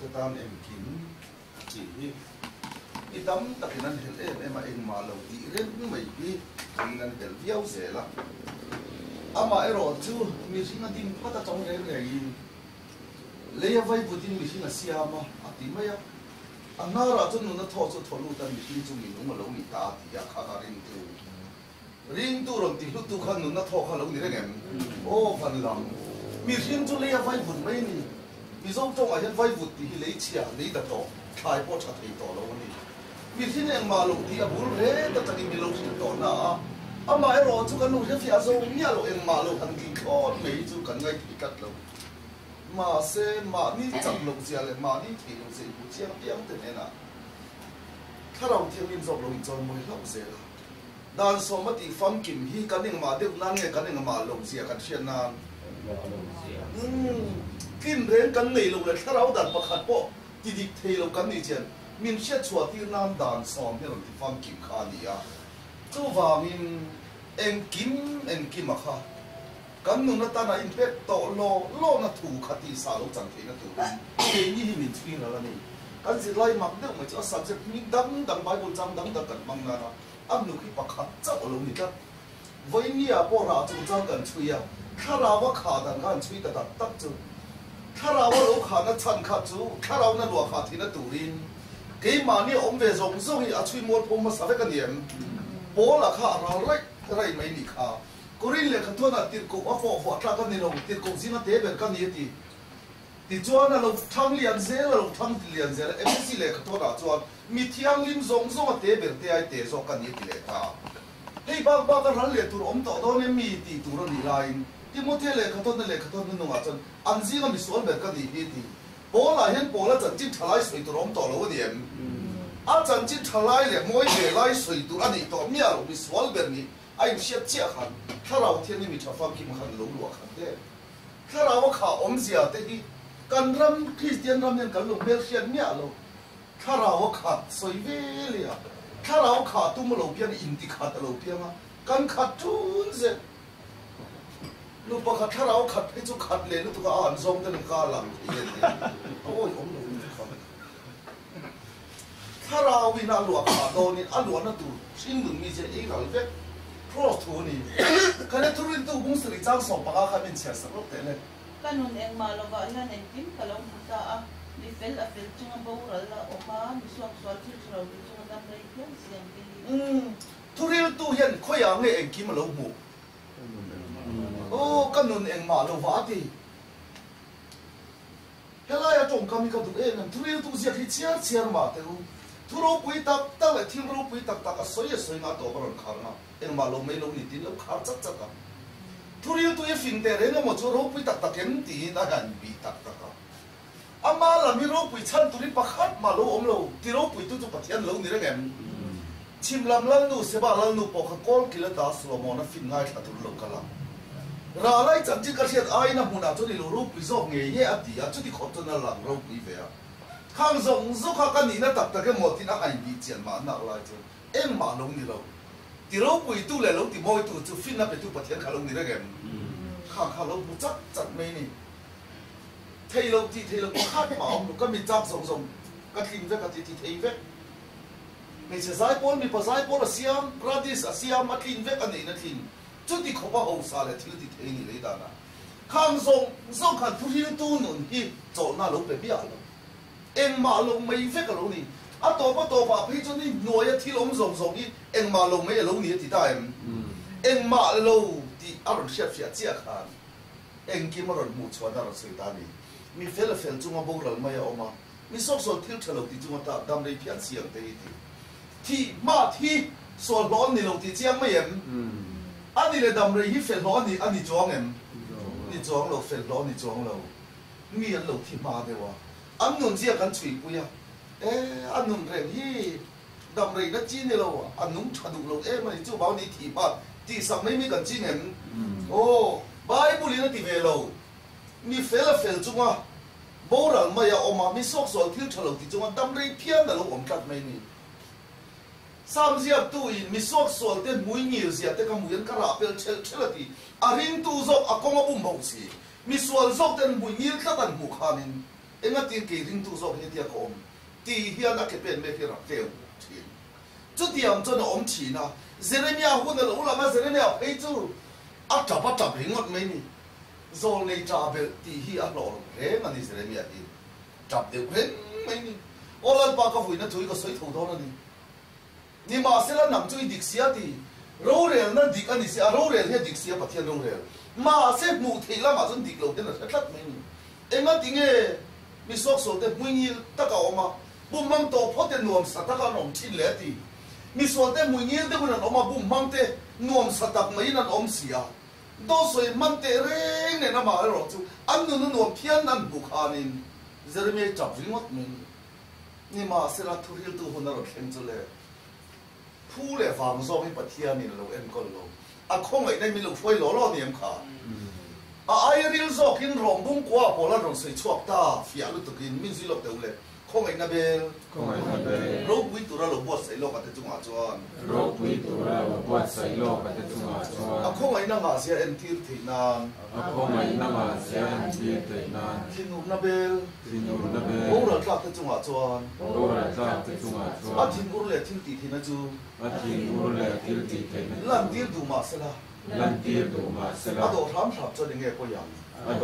te tan em kim chỉ i tam ta cái nan hel em mà em mà lâu đi ren mấy cái nan hel viau dễ lắm ama ero chu mi singa tin pata chong re re leya vai putin mi singa siama ati maya anara chu nu na tho chu tholu tan mi sin chu mi nu ma lo ni ta ti ya kha ring tu ron ti lu tu khan nu na tho kha lo ni re ngem o fan lam mi sin chu leya vai put mai ni mi zo chong a hian vai put ti hi lei chia lei da to khai po cha thei to lo ni mi sin eng ma lo ti a bul re ta ta ni mi lo sin to na ama ero chu kan lu fia zo mi alo eng ma lo han ki khot mei chu kan ngai ti kat lo ma se ma ni chak lo sia le ma ni thi lo se bu chiang piang te ne na tharau thiam min zok lo in chon moi lo se la dan so ma ti fam kim hi kan eng ma de nan nge kan eng ma lo sia kan thian na kin ren kan nei lo le tharau dan pakhat po ti dik thei lo kan ni chen min sia chua ti nan dan som he lo ti fam kim kha ni a chu wangin em kim a kha kan nu na ta na impact to lo na thu khati sa lo chang the na tu ke ni hi min twin la ni kan ji lai mak de ma cha subject mi dang bible chang dang kan mang na am nu khi pakha cha lo ni ta voi ni a po ra chu chang kan chui ya khara wa kha dan kan chui ta tak chu khara wa lo kha na chan kha chu khara na lo kha thi na turin ke ma ni om ve zong zong hi a chui mo pom ma sa ve kan yem bố là khá ra rách mấy nị khá Korean lệ khá thua là tiết cục á phỏ tra các nền lòng tiết cục gì nó tế bên các nị thì cho nó lòng thăng liền dễ là lòng thăng liền dễ là MSC lệ khá thua là cho mi thiang lim zong zong á tế bên tế ai tế zong các nị thì lệ khá hey bác cái rắn lệ tụi ông tạo đó nên mi thì tụi nó nị lại thì một thế lệ khá thua nên nông á chân ăn gì nó mi xuống bên các nị thì bố là hiện bố là chân chim thả lại tụi ông tạo lâu điểm a chan chi thalai le moi le lai soi tu ani to mia lo mi swal ber ni ai sia chia khan tharau thian ni mi tha fam kim khan lo lu khan te tharau kha om zia te hi kan ram christian ram yan kan lo bel sian mia lo tharau kha soi ve le a tharau kha tu mo lo pian in ti kha ta lo pian a kan kha tun ze lu pa kha tharau kha pe chu khat le lu tu ka an zong te ni ka lam ye oi om lo Tharau win alua kha do ni alua na tu sin lung mi je e gal ve pro thu ni kan tu rin tu bung sri chang so pa kha min chia sa lo te le kanun eng ma lo wa la nen kim kalong ta a ni fel a fel chung bo ra la o ma mi swak swal chi chro ni chung dam dai ko siang bi tu rin tu hian khoya nge eng kim lo mu o kanun eng ma lo wa ti hela ya tong kam ka tu e nam tu rin tu zia khi chiar ma te thu rô bùi tắc lại thiên rô bùi tắc à soi ngã tổ bảo khang à em mà lâu mấy lâu nhỉ tin lâu khá chắc à thu riêng tôi phim tè đấy nó một chỗ rô bùi tắc em tí na gần bị tắc à mà là mi rô bùi chăn tôi đi bắt khát mà lâu lâu thì rô bùi tôi bắt thiên lâu như thế em chim làm lăng nu sẽ bảo lăng nu bỏ khát con kia là ta sửa mòn nó phim ngay là tôi lâu cả lắm ra lại chẳng chỉ cái chuyện ai na muốn nào cho đi rô bùi dọc nghề nhé à tí à cho đi khó cho nó làm rô bùi về à khang zong zok kha kan ni na tak tak ke mo tin a ai bi chian ma na la chu em ma long ni lo ti ro pui tu le lo ti moi tu chu fin na pe tu pathian kha long ni ra gem kha lo bu chak chak me ni thei lo khat ma om ka mi chak zong ka thin ve ka ti thei ve me se zai pol mi pa zai pol siam pradis siam a thin ve ka nei na thin chu ti khopa ho sa le thil ti thei ni le da na khang zong khan tu hi tu nun hi cho na lo pe bia lo em mà lồng mấy phép cả lồng này, to pa bây giờ này nuôi thì lồng rồng đi, em mà lồng mấy lồng này thì ta em mà lâu thì ăn chef chia khan, em kia mà rồi mua chua đó rồi xây ta đi, mi phép là phép chúng ta bốc rồi mấy ông mà, mi sốt thiếu chả lồng thì chúng ta đâm lấy phiền xiang thế thì mà thì số lon này lồng thì chiang mấy em, anh đi là đâm lấy phép lon này anh đi choang em, đi choang lồng phép lon đi choang lồng, mi ăn lồng thì mà đấy wa anh nôn gì kan chui puya anh nôn rèn hi đầm rèn nó chín này lâu anh nôn chặt đủ lâu mà chú bảo đi thì bắt thì sao mấy kan chín em Bible nó thì về lâu mi phê là phê chung à bố rằng mà ya oma mi sốc soi thiếu chả lâu thì chung à đầm rèn phiền là lâu om cắt mấy ni sam ziap tu in mi sốc soi te mui nhiều ziap te kam muian kara pel chel thì arin tu zok akong abum bau si mi sual zok ten mui nhiều ta tan mu khanin enga tin ke ring tu zo he dia ko ti hian a ke pen me hi ra teu thin chu tiang chu na om thi na Jeremia hu na lo la ma Jeremia phei chu a tap ringot me ni zol nei cha be ti hi a lo he ma ni Jeremia hi tap de pen me ni olan pa ka hui na thui ko soi tho do na ni ma se la nam chu dik sia ti ro rel na dik ani sia ro rel he dik sia pathian ro rel ma se mu thei la ma chun dik lo den na thlat me ni enga tinge mi sok so de muingil ta ka oma bum mang to phote nuam sa ta ka nom thin le ti mi so de muingil de kun oma bum mang te nuam sa tak mai nan om sia do soi man te reng ne na ma ro chu an nu nuam phian nan bu khanin Jeremia chap ringot me ni ma se la thuril tu hon ro khem chu le phu le fam so hi pathian ni lo em kol lo a khong ai dai mi lo phoi lo lo niam kha ai ril zo kin rong bung kwa pola rong sei chuak ta fia lu tu kin min si lo teu le khong ai na bel ro pui tu ra lo bo sei lo ka te chunga chuan a khong ai na nga sia en tir thi na thin nu na bel bo ra tla te chunga chuan a thin ur le thin ti thi na chu lan tir du ma se la ado ram sap cho dinge ko yang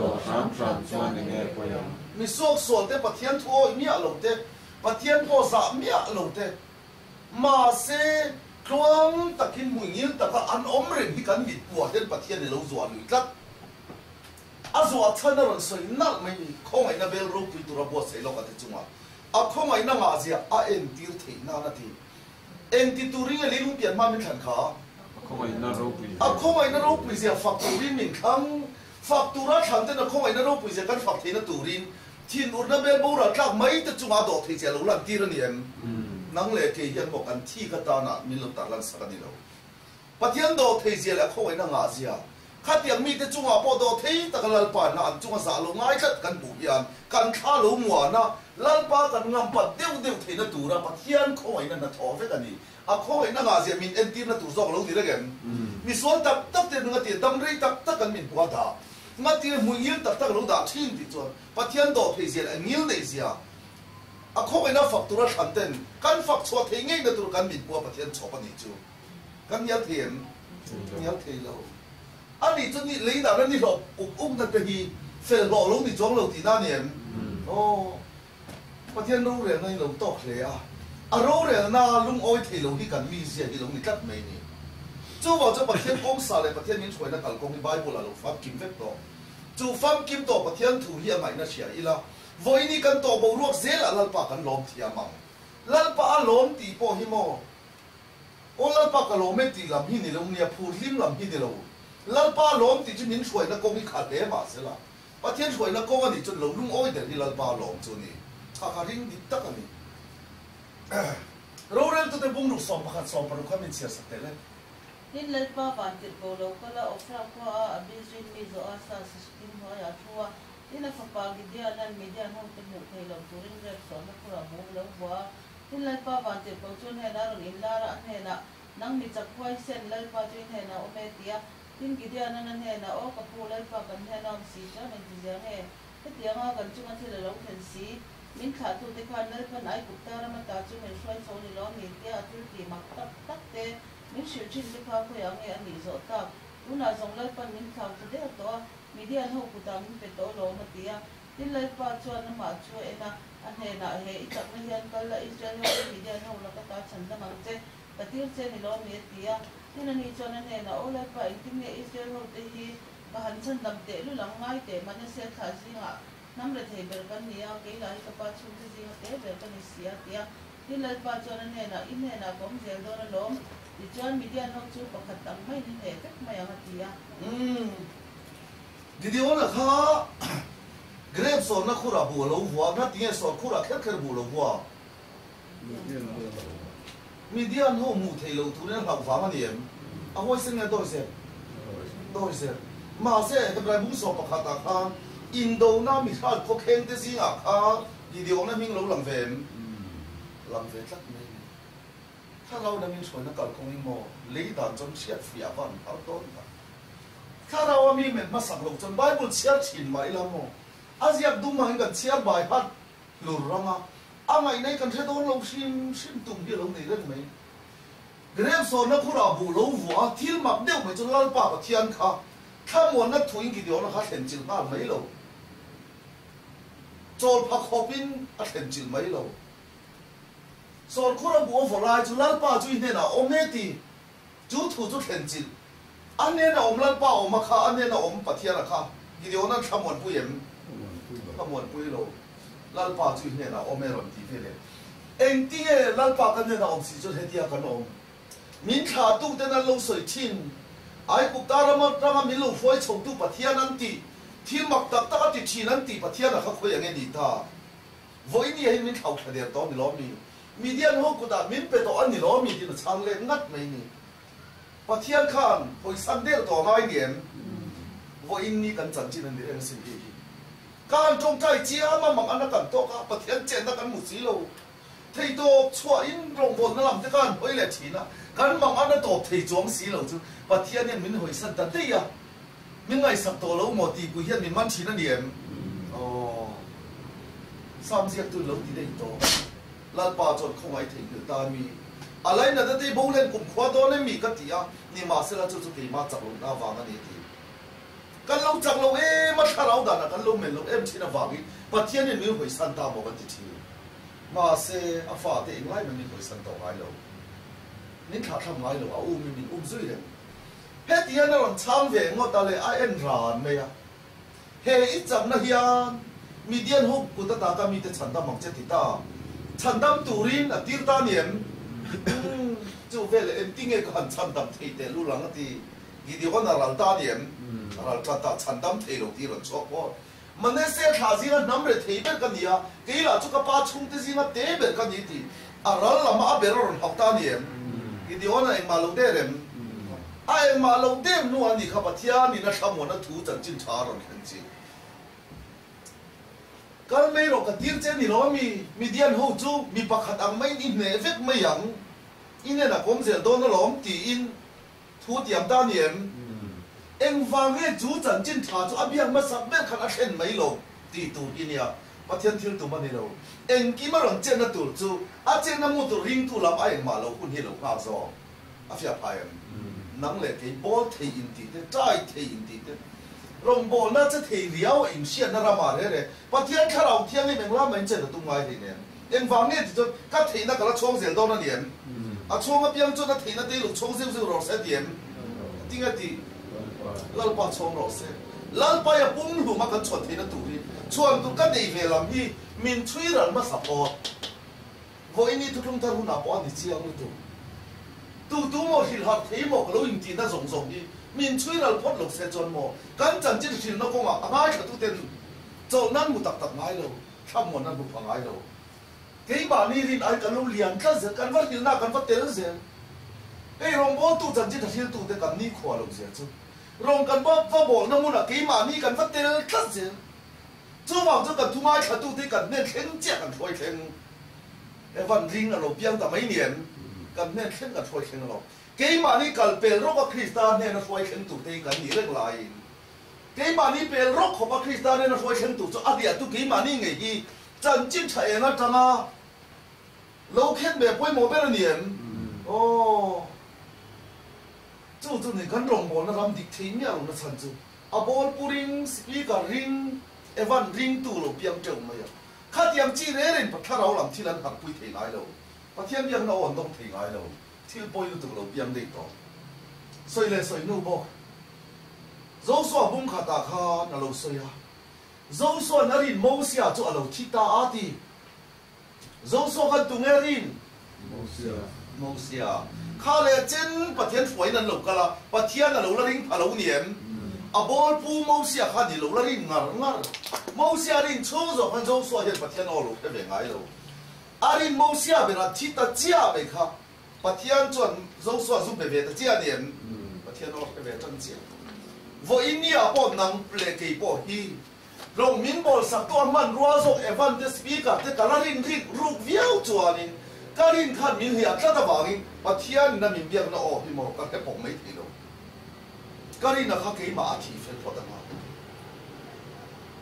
mi sok so te pathian tho mi a lo te pathian ko sa mi a lo te ma se kluang takin muingil taka an omren hi kan mit puwa ten pathian ni lo zuan lui tlat a zuwa chana ron soi nal mai ni khong ai na bel ro pi tura bo sei lo ka te chunga a khong ai na nga zia a en tir thei na na ti en ti turing a lilung pian ma min than kha a khong ai na ro pi zia factory min khang factura thang te na khong ai na ro pi zia kan fak thei na turin thin ur na bel bo ra tlak mai te chunga do thei zia lo lan tir ani em nang le ke hian bo kan thi ka ta na min lo tar lan sa ka ni lo pathian do thei zia la khong ai na nga zia khát tiếng mi te chunga po do thei ta kalal pa na an chunga sa lo ngai khat kan bu yan kan kha lo mua na lal pa kan ngam pa deu thei na tura pathian khong ai na tho ve kan ni a khong ai na nga zia min en tim na tu zok lo ni regen mi suan tap tap te nga ti dam rei tap tak kan min bua da nga ti muingil tak tak lo da thin ti chuan pathian do thei zia ngil nei zia a khong ai na faktura than ten kan fak chua thei ngei na tur kan min bua pathian chop ani chu kan ya thiam thei lo anh cho ni lấy nào ni lo ung na pe hi fe lo lo ni chong lo ti na niệm ô mà thiên đâu rồi này lo to khle à ro rồi na lung oi thei lo hi kan mi sia hi lo ni kat mai ni chu vào cho bậc thiên công sa le bậc thiên min choi na kal công ni bible la lo fam kim vek to chu fam kim to bậc thiên thu hi mai na sia ila voi ni kan to bo ruak zel a lal pa kan lom thia mang lal pa lom ti po hi mo o lal pa ka lo me ti lam hi ni lo ni phu lim lam hi ni lo lal pa lom ti chu min choi na công ni khat de ma se la pa thiên choi na công ani chu lo lung oi de ni lal pa lom chu ni kha ring di tak ani ro rel tu te bung ru som pakhat som paru khamin sia sak te le tin lal pa van ti ko lo kala ofra ko a bizin mi zo asa system ho ya thua tin a fa gi dia nan media no te mu thei lo turin re so na pura mo lo wa tin lal pa van ti ko chun he na ro in la ra he na nang mi chak khwai sen lal pa tin he na o me tia tin gi dia nan he na o ka pu lal pa kan he na si cha men ti ja he te tia nga kan chu man thil lo khen si min kha tu te khan lal pa nai ku ta ra ma ta chu men swai so ni lo mi tia atul ti mak tak tak te min shiu chin te kha ko yang e ani zo ta una zong lal pa min kha tu de to media no ku ta min pe to lo ma tia tin lal pa chuan na ma chu e na an he na he I tak na hian kal la Israel ho media no la ka ta chan da mang che patir che ni lo mi tia tin ani chuan an he na o lal pa in tin ne Israel ho te hi ka han chan dam te lu lang ngai te man se tha si nga nam le thei ber kan nia ke la ka pa chu te ji te ber kan sia tia tin lal pa chuan an he na in he na kom zel do na lom ti chuan media no chu pakhat ang mai ni he tak mai ang tia Gideon na kha grep so na khura bu lo wa na tie so khura kher kher bu lo wa Media no mu thei lo tu na lau fa ma niem a hoi sing na do se ma se ta bra bu so pakhat ta kha Indo na mi kha ko khen te si a kha Gideon na ming lo lang vem tak meถ้าเราดำเนินส่วนนักการคงมีโมลีดานจนเชียดเฟียวันเขาต้นถ้าเรามีเหม็นมาสั่งลงจนไบเบิลเชียดฉินมาอีละโม aziak dung mang kan chiar bai hat lur rama angai nei kan thedon lo sim tum bi lo nei ren mai grem so na khura bu lo wa thil mak deu mai chu lal pa pathian kha khamon na thuing ki dio na kha thlen chil ma mai lo chol pha khopin a thlen chil mai lo so khura bu vo lai chu lal pa chu ne na ometi chu thu chu thlen chil ane na om lal pa om kha ane na om pathian kha ki dio na khamon pu yem khamon pu lo lal pa chu ne na om ron ti fe le eng ti lal pa kan ne na om si chu he dia kan om min kha tu te na lo soi thin ai ku ta rama rama min lo foi chou tu pathian an ti thil mak tak tak ti thin an ti pathian a kha khoi ang ni ta voi ni he min khau kha der to mi lo mi median ho ku da min pe to an ni lo mi ti na chang le ngat mai ni pathian khan hoi san der to mai niam voi ni kan chan chin an ni ang sin hi kan trong trai chia ma mang an kan to ka pathian chen na kan mu si lo thei to chua in rong bon na lam te kan hoi le thina kan mang an to thei chong si lo chu pathian ne min hoi san ta te ya min ngai sak to lo mo ti ku hian min man thina niam sam siak tu lo ti dei to lal pa chon khong ai thei ku ta mi alai na te bo len kum khwa do ne mi ka ti ya ni ma se la chu chu ke ma chak lo na wa na ni ti kan lo chak lo e ma tharau da na kan lo men lo em thina wa gi pathian ne min hoi san ta mo ka ti thi ma se a fa te ing lai min hoi san to ai lo nin kha tham ngai lo a u min zui le he ti na ron cham ve ngo ta le a en ran me ya he I cham na hian median ho ku ta ta ka mi te chan da mang che ti ta chan dam turin a tir ta niam chu ve le en ting e kan chan dam thei te lu lang ti gi di ko na ral ta niam ral ta ta chan dam thei lo ti ron chok po mane se kha ji na nam re thei be kan ya ke la chu ka pa chung te ji na te be kan ni ti a ral la ma be ron hok ta niam gi di ona eng ma lo de rem ai ma lo dem nu ani kha pathia ni na tham na thu chan chin tha ron khan chi kal mei ro ka tir che ni lo mi dian ho chu mi pakhat ang mai ni ne vek mai yang ine na kom zel don na lom ti in thu tiam da niam eng wang he chu chan chin tha chu abiang ma sak ber khan a khen mai lo ti tu inia pathian thil tu ma ni lo eng ki ma ron chen na tu chu a chen na mu tu ring tu lam ai ma lo kun hi lo ka zo a fia phai nang le ke bol thei in ti te trai thei in ti te rong bol na che thei liao im sian na ra ma re re pathian kha rau thiang ni meng la men chen tu ngai thei ne eng wang ne tu ka thei na ka la chong zel do na niam a chong a piang chu na thei na te lu chong zel zel ro se diam ting a ti lal pa chong ro se lal pa ya pum lu ma kan chot thei na tu ri chuan tu ka dei ve lam hi min chui ran ma support voi ni tu tlung tar hu na po ni chiang lu tu mo hil hak thei mo lo in ti na zong zong ni min chui ral phot lok se chon mo kan chan chi thil na ko ma angai ka tu ten chol nan mu tak tak ngai lo tham mo nan bu phangai lo kei ba ni rin ai kan lo lian ka ze kan va hil na kan va tel ze ei rong bo tu chan chi thil tu te kan ni khwa lo ze chu rong kan ba va bol na mu na kei ma ni kan va tel ka ze chu ma chu kan tu mai kha tu te kan ne khen che kan thoi khen e van ring a lo piang ta mai nian kan ne khen ka thoi khen lo ke ma ni kal pel ro ka kristan ne na thoi khen tu te kan ni rek lai ke ma ni pel ro kho ba kristan ne na thoi khen tu chu adia tu ke ma ni nge gi chan chin thai na tanga lo khen be poi mo be nian o chu ni kan rong bo na ram dik thei nya na chan chu a bol puring speaker ring evan ring tu lo piang cheu ma ya kha tiam chi re ren pa tharau lam thilan hak pui thei lai lo pathian yang na on dong thei lai lo thil poi lu tu lo piang dei to soi le soi nu bo zo so bum kha ta kha na lo soi ya zo so na rin mo sia chu alo thi ta ati zo so kan tu nge rin mo sia kha le chen pathian foi nan lo kala pathian na lo la ring phalo niam a bol pu mo sia kha di lo la ring ngar mo sia rin chu zo kan zo so he pathian o lo ke be ngai lo arin mo sia be ra thi ta chia be kha pathian chuan zo so zu be be ta chia niam pathian o ke be tan chia vo in ni a po nang ple ke po hi rong min bol sak to man ruwa zo evan the speaker te kalarin ri ru viau chuanin karin khan min hi atla da wangi pathian na min biak na o hi mo ka ke pok mai thi lo karin na kha ke ma thi fel pho ta ma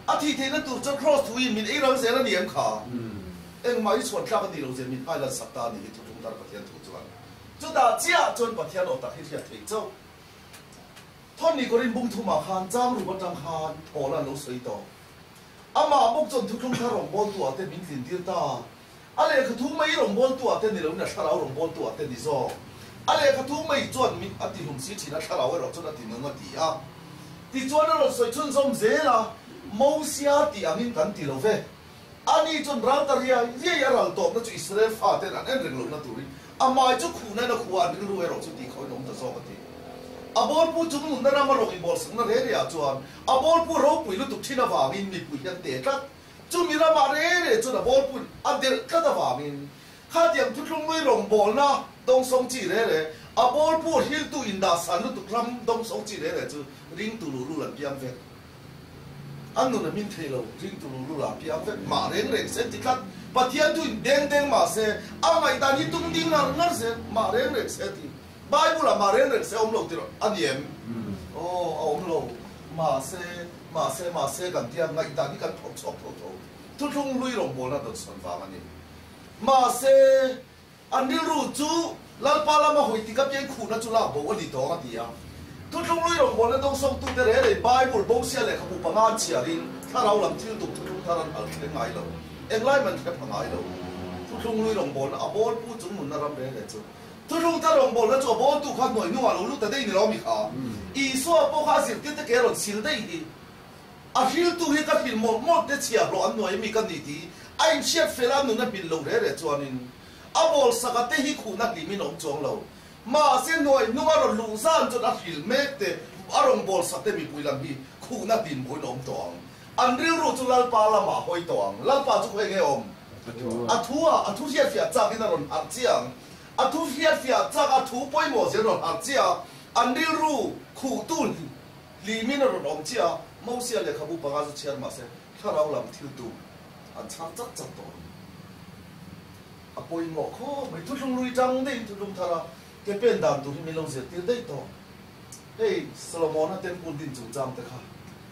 อาทิตย์นั้นตัวจะ cross ทวีมินไอ้เราเสียแล้วเนี่ยขาเอ็งไม่ชวนข้ากันดีเราจะมินไอ้เราสัปดาห์นี้ทุกๆตาประเทศทุกจังจุดด่าเจ้าจนประเทศเราตัดให้เทียบถึงเจ้าท่อนนี้ก็เรียนบุ้งทุ่มอาคารจ้างหรือว่าจังคารโอละเราสวยต่ออามาบุกจนทุกคนข้าหลงบอลตัวเต้นมินสินเดียตาอะไรคือทุกไม่หลงบอลตัวเต้นนี่เราเนี่ยข้าเราหลงบอลตัวเต้นนี่ซ้ออะไรคือทุกไม่จวนมินอติหงสีชีนะข้าเราเราจนอติมันก็ดีอ่ะที่จวนเราสวยชนสมเสละมูเสียตีอันนี้กันตีเราเฟ่อันนี้จนเราตรีเยี่ยเราตบนั่นจุอิสราเอลฟาเต้นอันนั้นเรื่องเรานั่นตัวนี้อามาจุขู่นั่นเราขวานนี่รู้เราจุดที่เขาหลงจะซ้อกันทีอาบอลพูดจุ่มนุ่นนั่นเรามาลงอีบอลสังนั่นเฮียจวนอาบอลพูดเราปุยลุตุที่น่าว่ามินมีปุยยันเตะกันจุ่มมีเรามาเร่จุดอาบอลพูดอันเดียร์ก็น่าว่ามินข้าเดียมทุกคนไม่ลงบอลนะต้องส่งจีเร่อาบอลพูดฮิลตุอินดาสันลุตุคลำต้องส่งจีเร่จุริงตุลูลูหลังเปียมเฟ่อันนู้นมินเทโลริงตุลูลูหลังเปียมเฟ่มาเร่งเสร็จที่คัดปะเทียนตุอินเด้งมาเซ่อาไม่ตานี่ตุ้งดิ้งนั่นเซ่มาเร่งเสร็จที่ไบเบิลมาเร่งเซ่อมโลกที่เราอันเยี่ยมโอ้อมโลกมาเซ่กันเทียนไงตานี่กันพบชอบทุกคนลุยลงบอลนั่นต้องสนฟังอันนี้มาเซ่อันนี้รู้จูลัลปาลามาหอยติกับยังคู่นั่นจุลาบอกว่าดีต่อกันดีอ่ะทุกคนลุยลงบอลนั่นต้องส่งตุ้งเตะเลยไบเบิลบอกเสียเลยเขาบุปผาเชียรินถ้าเราลำที่ตุกทุกคนท่านั้นเอาเรื่องไงเราเอ็งไล่มันแค่พังไงเราทุกคนลุยลงบอลอ่ะบอลพูดจุ่มหนุนนั่นรำเลยจูทุกคนถ้าลงบอลแล้วจะบอลตุกขันหน่อยนัวรู้แต่ได้นี่เรามีขาอีส่วนพวกเขาเสียที่ตะเกียบสิลได้ดีอาฮิลตุฮิกับฮิลหมดได้เชียร์เราอันหน่อยมีกันดีไอ้เชียร์เฟลานุนับบินลงเลยจวนนินอาบอลสักแต่ฮิคูนักลิมินองจงเรามาเส้นหน่อยนัวเราลุงซานจนอาฮิลเมกเตอารมณ์บอลสักแต่มีปุยลำบีคูนักบินปุยน้องตองอันเรื่องรู้จุลัลปาละมาหอยตองลัลปาจุกเฮงเออมอาทัวเชียร์เฟียจากที่นั่นรอนอาเจียงอาทัวเชียร์เฟียจากอาทัวป่วยหมดเสียรอนอาเจียอันเรื่องรู้คู่ตุนลิมินรอนองเจียมอเสียเลยขบุปการเชียร์มาเสียถ้าเราลำทิวตูอันชัดจัดตัวอาป่วยหมดข้อไม่ทุกคนลุยจังได้ทุกคนท่าระแกเป็นด่านตัวที่ไม่ลงเสียตีได้ต่อเฮ้ยสโลมอนนั่นเต็มปุ่นดินจุจามแต่ค่ะ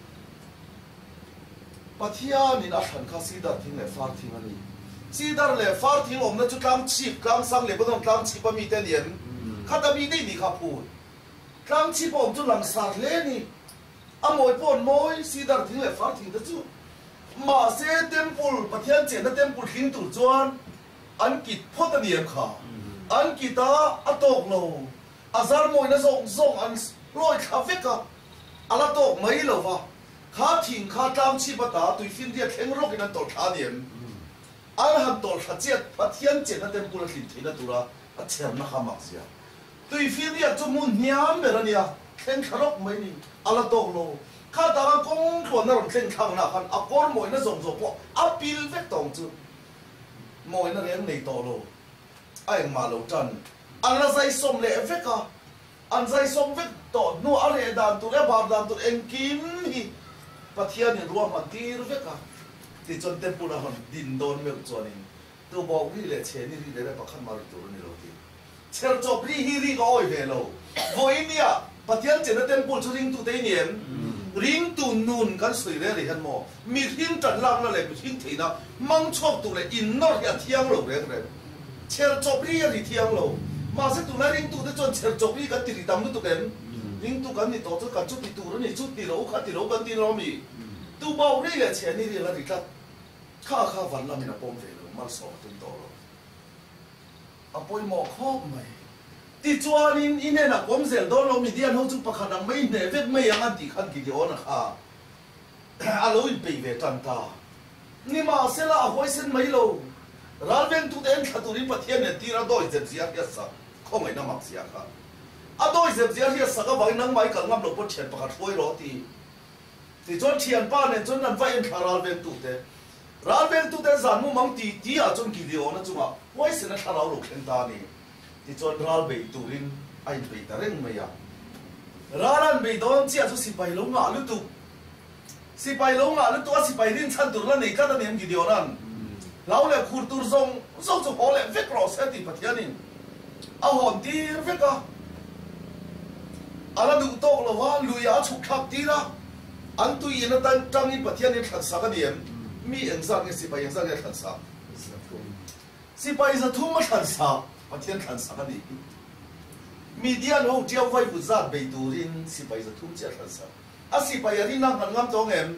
ปัทยานี่นักขันข้าซีดาร์ทิ้งเลยฟาร์ทิ้งอันนี้ซีดาร์เลยฟาร์ทิ้งอมนั่นจุดกลางชีพกลางสังเลยบนนั้นกลางชีพมีแต่เนียนข้าตามีได้นี่ข้าพูดกลางชีพอมจุดหลังสาดเลยนี่อมวยปนมวยซีดาร์ทิ้งเลยฟาร์ทิ้งแต่จุดมาเซเต็มปุ่นปัทยาเจนนั่นเต็มปุ่นทิ้งตุจวนอังกฤษพ่อตาเนียนข้าอังกฤษตาอัตโตกโลอาซาร์มวยนั่นส่งอันลอยคาเฟ่กะอัลโตกไม่เหรอวะข้าทิ้งข้าตามชีพตาตุยฟินเดียแข็งรกนั่นตัวขาเนียนอันหันตัวขาเจ็ดปัทยาเจนนั่นเต็มปุ่นทิ้งที่นั่นตัวละอัจฉริยะข้ามักเสียตุยฟินเดียจุมุนยามเบรเนียแข็งรกไม่นี่อัลโตกโลข้าตากงตัวนั่นแข็งข้างหน้าขันอักกอร์มวยนั่นส่งพวกอัปปิลเวกตองจุมวยนั่นเรียนในตัวโลไอ้มาโลจันอันละใจสมเละเวกะอันใจสมเวกต่อนัวอะไรด่านตัวเล็บบาร์ด่านตัวเองกินฮีปัทยานี่รวมมันตีรเวกะที่จนเต็มปุ่นหันดินโดนเมืองจวนนี่ตัวบอกนี่เลยเชนี่เลยปักขันมาริตัวนี่โลทีเชลจบรีฮีรีก็อ้อยเวโลโวยเนี่ยปัทยาเจนเต็มปุ่นชุดริงตัวเตียนริงตัวนูนกันสวยเลยเห็นมั้ยมีริงจัดลังนั่นเลยมีริงที่น่ะมังชอบตัวเลยอินนอร์อย่าเที่ยงโลเลยเลยเชลจบรีอย่าเที่ยงโลมาเสตัวนั้นริงตัวที่จนเชลจบรีกันตีดำนู่นตัวเด่นริงตัวกันนี่ตัวกันชุดที่ตัวนี่ชุดที่เราขัดที่เรากันที่เรามีตัวเบาเรื่อยเชนี่เรื่องอะไรกันข้าวันละมีน่ะปมเวโลมาสอบตัวโตโลอ่ะปอยหมอกข้อไหมที่จวนอินเนี่ยนะผมเสียโดนเรามีเดียนเขาจุดประคันไม่เนี่ยเวกไม่ยังอันที่ขันกี่เดียวนะคะอาลูอินไปเวตันตานี่มาเสละหอยเส้นไม่โลร้านเวงทุเดนขัดตุริปัทยาเนี่ยตีระดอยเจ็บเสียเยอะสักข้อไม่น่ามักเสียค่ะอะดอยเจ็บเสียเยอะสักก็ไปนั่งไม่กันงับหลบปวดเฉียนประคันช่วยรอที่จนเฉียนป้าเนี่ยจนนั่นไฟเอ็นขาร้านเวงทุเดร้านเวงทุเดสานมุมังตีอ่ะจนกี่เดียวนะจุ๊บหอยเส้นขาเราหลบเข็นตานี่ที่จนร้านเบย์ตูรินไอ้เบย์ตาเร่งไม่ยาร้านเบย์โดนเจ้าจุสิไปลงอ่ะลุตุสิไปลงอ่ะลุตัวสิไปรินชันตุแล้วนี่ก็ต้องเนียมกี่เดียวนั่นเราเลยขุดตัวส่งจุพอเลยเฟกรอเซติปัทยานินเอาหอนตีเฟกอะอะไรดูโตแล้วว่าลุยอาชุกขับตีละ anh tôi yên tan trăng in bát thiên in khăn sa cái điểm mi anh sang cái sipai anh sang cái khăn sa sipai giờ thu mất khăn sa bát thiên khăn sa cái điểm media nó treo vai phụ giat bề tu rin sipai giờ thu chết khăn sa sipai ở đi năng khăn ngắm cho em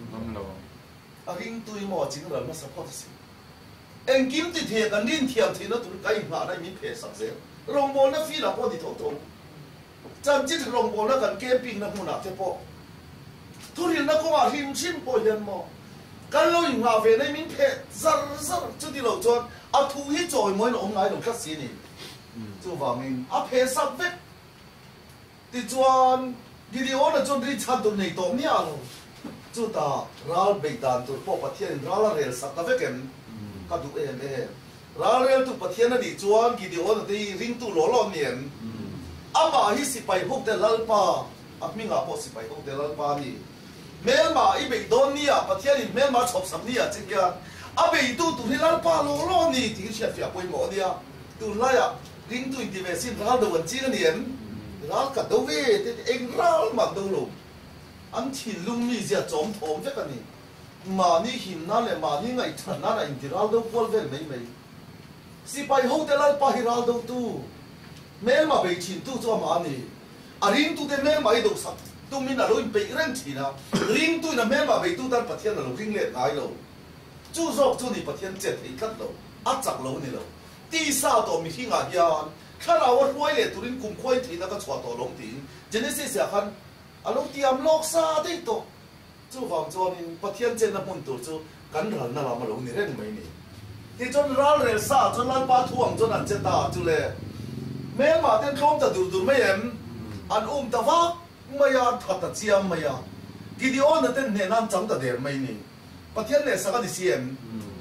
ring tôi mò chính là nó support gì anh kiếm thì thiệt anh liên thiệp thì nó tụi cái ngã này mình phải sắp xếp rong bò nó phi là bò thì thấu thấu chân chính rong bò nó cần camping nó muốn làm thế bò thu tiền nó có mà hiểm xin bò hiện mò cái lối ngã về này mình phải zar chút đi lâu chọn thu hết rồi mới nó ông ấy nó cắt xí này chú vào mình phải sắp vết thì chọn video là chọn đi chăn tụi này tổ nhá luôn chú ta rau bể đàn tụi bò bát thiên rau là rẻ sắp cái cái các tụi em rau rẻ tụi bát thiên là đi chọn video là đi ring tụi lỗ lỗ miền mà hi sipai hốc để lal pa mình ngã bỏ sipai hốc để lal pa ni mel mà i bể đón ni bát thiên ni mel mà chọc sắm ni chứ kia bể tụi hi lal pa lỗ lỗ ni thì chef phải quay mỏ đi tụi lại ring tụi đi về xin rau đồ ăn chi cái niệm rau cả đâu về thì anh rau mà đâu luôn anh chỉ lung mi giờ trống thốn thế cái này mà ni hình na lại mà ni ngày thần na lại thì rau đâu quên về mấy sipai hốc để lal pa hi rau đâu tu mẹ mà bị chìm tu cho mà nè, riêng tu thì mẹ mà đi đâu sắp, tu mình là lối bị rèn chỉ na, riêng tu là mẹ mà bị tu tan bát thiên là lối riêng lệ ngài lối, chú dọc chú ni bát thiên chết thì cắt lối, chắc lối này lối, tí sao tổ mình khi ngài giàn, khi nào ở quay lệ tu riêng cùng quay thì nó có chọt tổ lông thì, cho nên sẽ khăn, lối tiêm lóc xa đấy tổ, chú vàng cho nên bát thiên chết là muốn tổ chú, cắn rắn là làm lối này rèn mấy nè, thì cho ra lệ xa cho lan ba thuang cho nên chết ta chú lệ mẹ mà tên không ta đủ mấy em anh ta vác mày thật ta chiam mày cái điều này tên nền ăn trắng ta để mày nè bắt thiên này sao cái gì em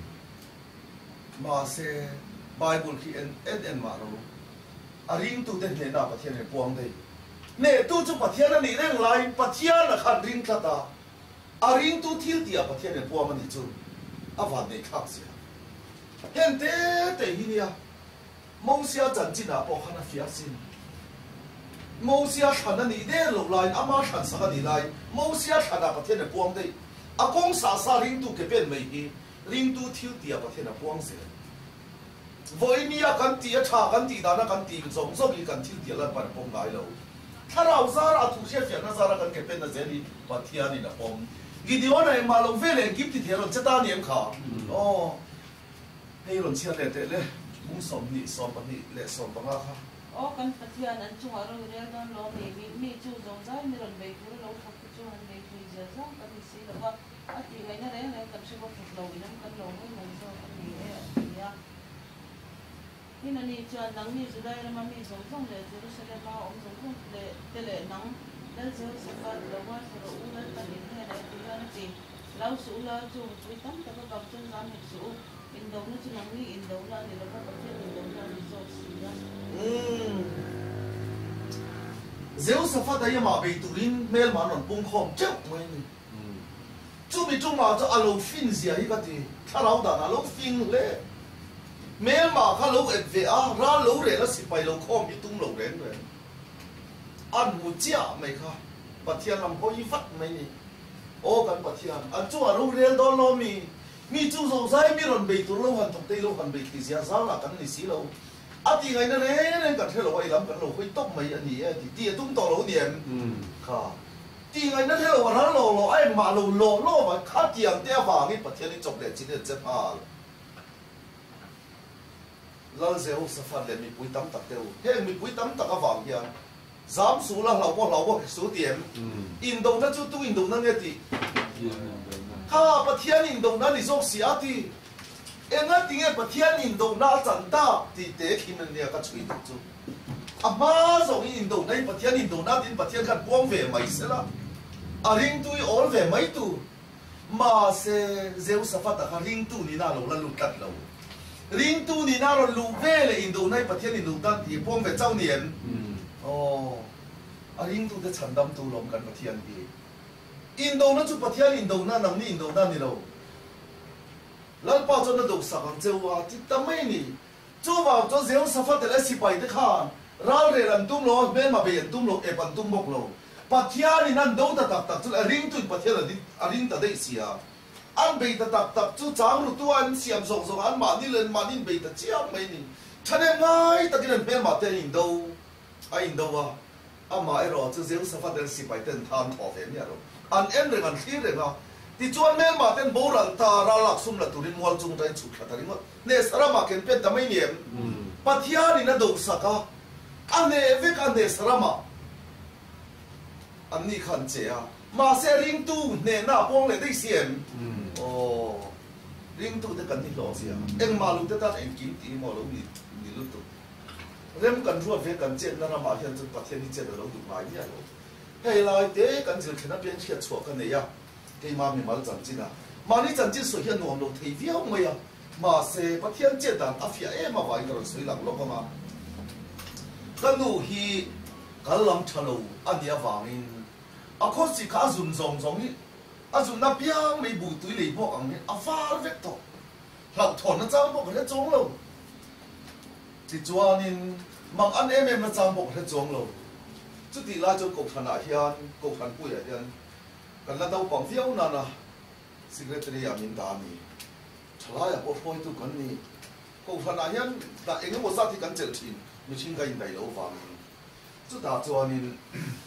mà sẽ Bible khi en mà rồi riêng tu tên nền nào bắt thiên này buông đây nè tu cho bắt thiên này riêng lại bắt thiên là khăn riêng ta riêng tu thiếu đi bắt thiên này buông mà đi chung van này khác gì hiện thế hi nè mong xia chân chính là bỏ khăn phía xin mong xia khăn anh đi để lục lại ama khăn sao đi lại mong xia khăn là bắt thiên là buông đây công sa riêng tu cái bên mấy cái riêng tu thiếu tiền bắt thiên là buông gì với mi cần tiền trả cần tiền đó là cần tiền giống giống như cần thiếu tiền là bắt buông lại rồiถ้าเราซาเราถูกเสียเสียนะซาเรากันเก็บเป็นนะเจนี่ปัทยานี่นะผมกี่เดียวไหนมาลงเวลกิฟต์ที่เที่ยวเราจะตาเนียมขาอ๋อให้เราเชียร์เลยเลยมุ้งสมนี่สมปนี่เละสมปังอ่ะค่ะอ๋อกันปัทยานั้นช่วงเราเรียนตอนเรามีจู่จงใจมีรถเบรกเราขับจู่หันเบรกคุยเจ้าจ้างกันที่สิแล้วก็ที่ไงนั่นเองกันช่วยบอกเราอีน้ำกันเราไม่เหมือนเราคนนี้เนี่ยที่นั่นนี่จวนนังมีจุดใดเรามามีสงฆ์เลยจะรู้สึกว่าองค์สงฆ์เลยแต่เลยนังแล้วจะสักการเราว่าเราอุ้งแล้วกันนี่ให้ได้ที่นั่นสิเราสู้เราจู่จุดตั้งแต่ก็กับจนน้ำหิสู้อินโดนีเซียนังนี่อินโดนีเซียนี่เราก็ประเทศอินโดนีเซียรีสอร์ทสินะเจ้าสฟาได้ยังมาไปตุลินเมลมาหนอนปุ่งคอมเจ้าไม่นี่จู่มีจู่มาจะอารมณ์ฟินเสียอีกทีถ้าเราด่าอารมณ์ฟินเลยเมลมาข้าลูกเอ็ดเวอาร้านลูกเรนแล้วสิไปลูกคอมมีตุ้งลูกเรนเลยอันมุจ้าไม่ค่ะปัทยาลำพอยฟัดไม่นี่โอ้กันปัทยาอันจู่ลูกเรียนตอนเรามีจู่สงสัยมีรอนเบตุลูกหันตกตีลูกหันเบติเสียสาระกันนี่สิเราที่ไงนั่นเองกันเท่าเราไอ้ลำกันเราคุยต้มไม่อันนี้ที่ตุ้งต่อเราเนี่ยค่ะที่ไงนั่นเท่าเราเราไอ้มาเรามาคัดยังเตี้ยฟังนี่ปัทยานี่จบเลยจีนเจ็บพาเราเจ้าสฟาเลยมีปุยตั้มตักเดียวเฮ้มีปุยตั้มตักก็ฟังยังสามสูละเราก็สูเดียมอินโดนั่นจู่ตู้อินโดนั่นเนี่ยที่ข้าปัทยาอินโดนั่นนี่โซเสียที่เอ็งก็ทิ้งปัทยาอินโดน่าจันตาที่เด็กที่มันเนี่ยก็ช่วยจู่มาส่งอินโดนั่นปัทยาอินโดน่าดินปัทยากันพวงเวไม่เสร็จละริงตุยออลเวไม่ตุมาเสเจ้าสฟาตะริงตุนี่น่าเราละลุกัดเราริงตูนี่น่าเราลูเวเลยอินโดในประเทศอินโดนั่นที่พวกเป็นเจ้าเนียนอ๋อริงตูจะฉันดำตูลมกันประเทศนี้อินโดนั่นจุดประเทศอินโดนั่นนั่งนี่อินโดนั่นนี่เราแล้วป้าจนนั่นดูสักครั้งเจ้าว่าที่ทำไมนี่จู่ว่าจู่เจ้าสฟาแต่ละสิไปที่ข้าเราเรียนตุ้มโลแม่มาเปลี่ยนตุ้มโลเอปันตุ้มบกโลปัทยานี่นั่นดูตะตักตักจุดริงตุยปัทยาดิริงตะได้เสียอันเบตะตักตักจุดจางรู้ตัวอันเสียมส่งอันมานี่เลนมานี่เบตะเจียงไม่นี่ฉันเองไงตะกี้นั่นเป็นมาเตอินโดอินโดว่าอามาไอรอจุดเสียงสฟัดเดินสิไปเต้นทานทอเฟนเนี่ยหรออันเอ็นเรื่องอันที่เรื่องอ่ะที่จวนแม่มาเต้นโบราณตาราลักซุ่มละตุรินวัลจุงใจฉุกขัดอะไรมั้งเนี่ยสระมาเก็นเป็นแต่ไม่เนียมปัทยานี่นั่นดูสักอันเนี่ยเวกันเนี่ยสระมาอันนี้ขันเจ้ามาเสริงตู้เนี่ยหน้าป้องเลยได้เสียงโอ้ริงตู้ได้กันที่หล่อเสียเอ็งมาลุกได้ตั้งเอ็งกินตีมาลุกนี่ลุกตู้เริ่มกันรัวเวกันเจ้านั่นมาเห็นจนประเทศนี้เจ้าเราดูมาเนี่ยลูกเฮ้ยลายเด็กกันจะแค่นั้นเป็นเชียร์ชัวกันเนี่ยเกี่ยมามีมาจันจินะมานี่จันจิสุดเห็นหนุ่มเราที่เวียวไหมอ่ะมาเสประเทศเจ้าดันอาฟิอามาไว้กันสวยหลังโลกมากันดูฮีกันลำชะลูอันเดียววางอินอาคนสิข้าจุนจงนี่อาจุนนับยังไม่บุตุยเลยบอกอันนี้อาฟ้าเวกต่อเราถอนนะจ้างบอกให้จงเราที่จวนนินมังอันมาจ้างบอกให้จงเราจุดที่ลายจนกบขนาดเฮียนกบขันปุยเฮียนกันแล้วเราปังเที่ยวนั่นนะสิเกตเรียมินดานีชลายปวดหัวตุกันนี่กบขนาดเฮียนแต่เองก็บอกสักที่กันเจอทินไม่ชิงกันยังไงเราฟังจุดตาจวนนิน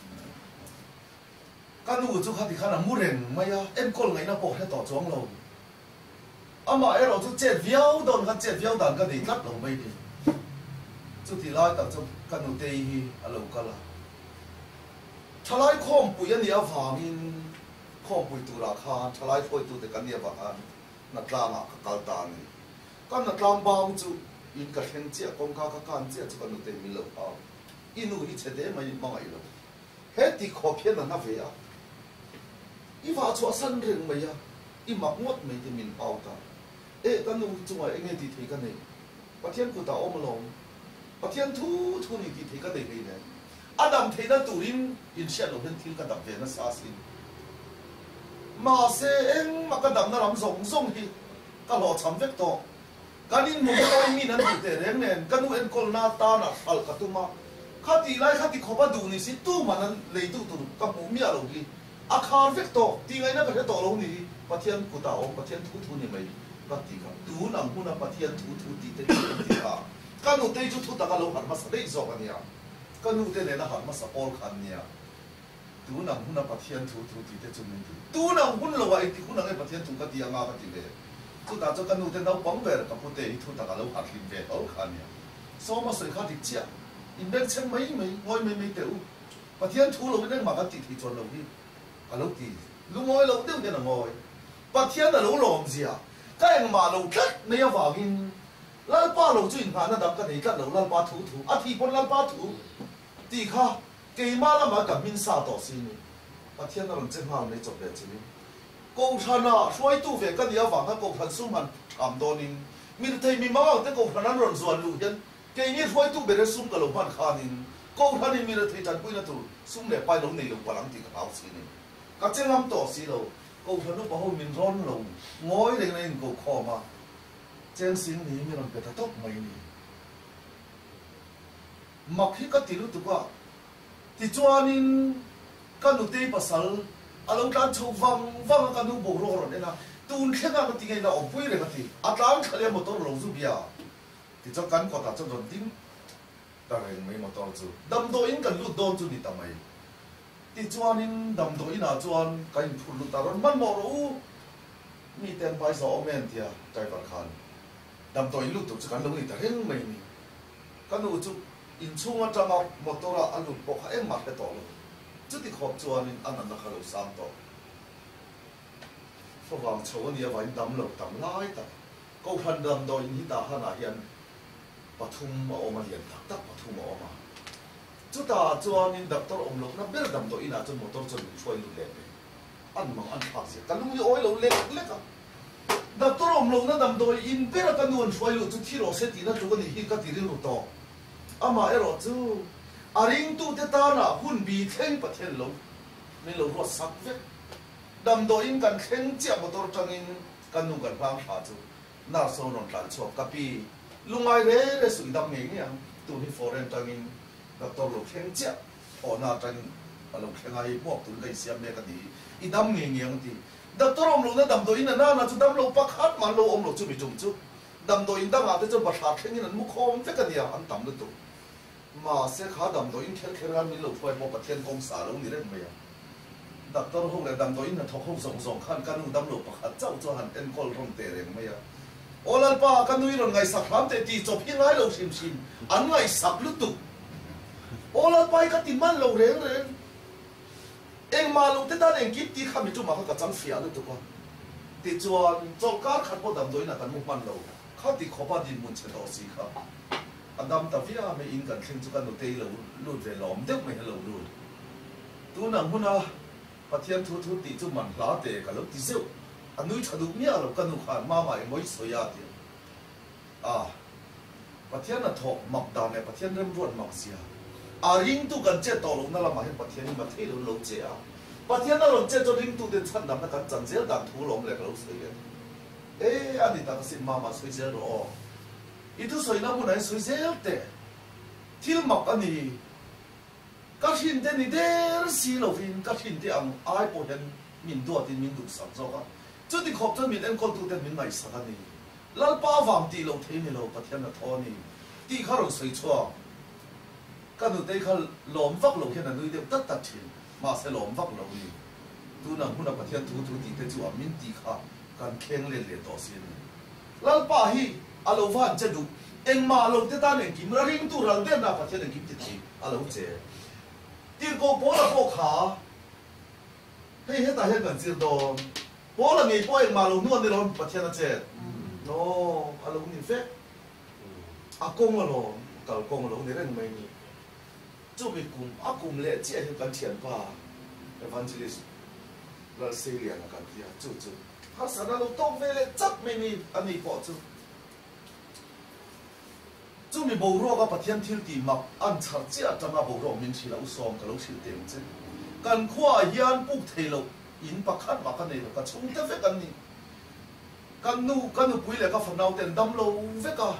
กันดูจุดขัดที่ขนาดมุเรงไม่อะเอ็มคนไงนะบอกให้ต่อจงเราอามาเราจุดเจ็ดเวียวโดนกันเจ็ดเวียวดันกันดีกัดเราไม่ดีจุดที่ลายแต่จุดกันดูเตยอะไรกันละชลายข้อมปุยนี่อาฟังอินข้อมปุยตุลาคาชลายปุยตุเด็กกันเนี่ยบ้านนัดลางอ่ะกัลตานีกันนัดลางบางจุดอินกับเฮนเจียกงกากันเจียจุกันดูเตยมิลล์เอาอินูฮิเชเดไม่มาไงล่ะเฮติขอบเพียนนั่นเวียอีว่าชัวสันเรื่องไม่ยะอีมักงดไม่ได้มินเอาตากันดูจังหวะเองที่ที่กันเนี่ยประเทศกูตาอมลงประเทศทุนี่ที่ที่กันได้เลยเนี่ยอาดัมเทนัตูรินอินเชียร์เราเป็นที่กันดับเวนัสอาสินมาเซเองมากันดับนั่นรำส่งที่ก็หล่อช้ำเวกโตกันอินมุกตัวมีนั่นที่เตะเร่งเนี่ยกันดูเอ็นโคลนาตานะฟัลกัตุมาข้าตีไล่ข้าตีขบดูนี่สิตู้มันนั้นเลยตู้กับมุมีอะไรที่อาคารเวกโตตีไงนะประเทศโตลงนี่ประเทศกูตาอมประเทศทุนี่ไม่ปฏิกันดูนังหุ่นประเทศทุตีเตะตีข้ากันดูเตะจุดตะกันลงหันมาสเตย์จอกันเนี่ยกันดูเตะเนี่ยนะหันมาสปอร์ขันเนี่ยดูนังหุ่นประเทศทุตีเตะจุดนี้ดูนังหุ่นเราไอ้ที่หุ่นไอ้ประเทศทุกันที่ยังงากันที่เลยกูตาจะกันดูเตะเราปังเบอร์กับพวกเตะทุตะกันลงหันลินเบอร์เอาขันเนี่ยสมัยสิ่งข้าที่เจ้าอินเด็กซ์ไม่เตะประเทศทุเราไม่ได้มากันที่จนเราที่กันเราที่ลุงงอยเราเดี๋ยวเนี่ยงอยประเทศเราหลงเสียก็ยังมาเราแค่ไม่ยอมฟังอินลัลป้าเราจุนผ่านนั่นดับกันเองกันเราลัลป้าถูอาทิตย์บนลัลป้าถูตีข้าเกี่ยมาแล้วมากับมินซาต่อสินี่ประเทศเราเจ็บมากในจบแบบนี้กองทัพน่ะช่วยตู้เวกันเดียวฟังกันกองทัพสุ่มมันทำโดนินมีแต่มีมาแต่กองทัพนั้นรอนส่วนลูกยันเกี่ยนี้ช่วยตู้เบรสุ่มกับลูกพันขานินกองทัพนี้มีแต่จันปุยนั่นตัวสุ่มเนี่ยไปลงในลูกพลังตีกับเอาสินี่ก็เจ้าลำต่อสิเรากองทัพนู้นบอกว่ามินร้อนลงงอยเร่งๆก็ข้อมาเจนสิงนี้มีลำเป็นตะตบไม่นี่มักที่ก็ติดรู้ตัวว่าที่จวนนินกันดูตีปัสสาวะอารมณ์การชวังกันดูบุกโรนเนี่ยนะตูนแค่กันตีไงนะอมปุยเลยกันทีอัตราขลียมมอเตอร์ลงสุบิยาที่จะกันก็ตัดจนโดนดิ้งแต่เรื่องไม่มอเตอร์จูดำโดอินกันลุดโดนจูนี่ทำไมที่จวนนินดำโดอินอาจวนกันพูดลุดตารอนมันมอรู้มีเต็มไปสองเมนเทียใจฝันขันดำตัวอินลุดตัวจะกันลงนี่แต่เรื่องไม่มีกันดูจุอินช่วงจะมามอเตอร์อันลุดบอกให้มาไปต่อเลยจุดที่ขอบจวนอันนั้นนะครับเราสามต่อฝรั่งโชว์เนี่ยวันดำเราดำไล่แต่ก็พันดำโดยนิดาขนาดยันปฐุมมาออกมาเรียนตักปฐุมมาออกมาจุดตาจวนนินดับตัวอมลงนับเบี้ยดำตัวอินาจนมอเตอร์จนช่วยลุเล็กอันมังอันพักเสียกันลุงยี่อ้อยเราเล็กอ่ะดับตัวอมลงนั่นดำโดยอินเบี้ยกันนวลช่วยลุจุดที่เราเสตีนั่นจุกันนี่ก็ตีริ้วต่ออามาเอรอจูอาริงตู้เตตานะหุ่นบีเท่งประเทศลงไม่ลงรถสักเวกดำโดยอินกันเข่งเจ้ามอเตอร์จังอินกันนุ่งกันพังผาจูน่าโซนนกันชอบกับปีลุงไอเร่สุดดำเงี้ยตัวนี้ฟอร์เรนจังอินดับตัวลงเข่งเจ้าอ๋อน่าจัง alo khengai mo tun kai siam me ka di I dam nge nge ti da torom lo na dam do in na chu dam lo pakhat man lo om lo chu mi jum chu dam do in da nga te chu ba tha thengin an mu khom fe ka dia an tam lu tu ma se kha dam do in khel khel ran mi lo phoi mo pathian kong sa lo ni re me ya doctor ho le dam do in na thok ho song song khan kan u dam lo pakhat chau chu han en kol rong te re me ya olal pa kan nui ron ngai sak ham te ti chop hi ngai lo sim sim an ngai sak lu tu olal pa ka tin man lo reng reng eng ma lo te ta eng kip ti khami chu ma ka chang fia lu tu ko ti chuan chol kar khat po dam do in kan mu man lo kha ti khopa din mun che do si kha Adam ta via me in kan thing chu kan no te lo lu ve lom deuh me lo lu tu nang huna pathian thu thu ti chu man hla te ka lo ti zeu anui thadu mia lo kan nu khan ma mai moi soya ti pathian na thok mak da me pathian rem ruat mak sia ring tu kan che to lo na la ma he pathian ma the lo che pathian na lo che cho ring tu den chan dam na kan chan zel da thu lom le lo soya ani ta sin ma ma soi zel ro itu soi na mun ai soi zel te thil mak ani ka hin te ni der si lo vin ka hin te ang ai po hen min do tin min du sak zo ka chu ti khop chu min en kol tu te min ngai sak ani lal pa wam ti lo the ni lo pathian na tho ni ti kha ro soi chua ka nu te kha lom vak lo hen na nui de tat tat thin ma se lom vak lo ni tu na hun na pathian thu thu ti te chu a min ti kha kan kheng le le to sin lal pa hi alo van che du eng ma lo te ta ne kim ra ring tu rang de na pathian ne kim ti ti alo che ti ko po la po kha hei he ta he kan zir don po la ngai po eng ma lo nuan de lo pathian na che no alo ni fe a kong lo kal kong lo ni ren mai ni chu mi kum a kum le che he kan thian pa evangelist la selia na kan tia chu chu ha sa na lo tong ve le chap me ni ani po chu chu mi bo ro ka pathian thil ti mak an char chia tanga bo ro min thila u som ka lo thil tem che kan khwa hian puk thelo in pakhat ma ka nei ka chung te ve kan ni kan nu pui le ka fanau ten dam lo ve ka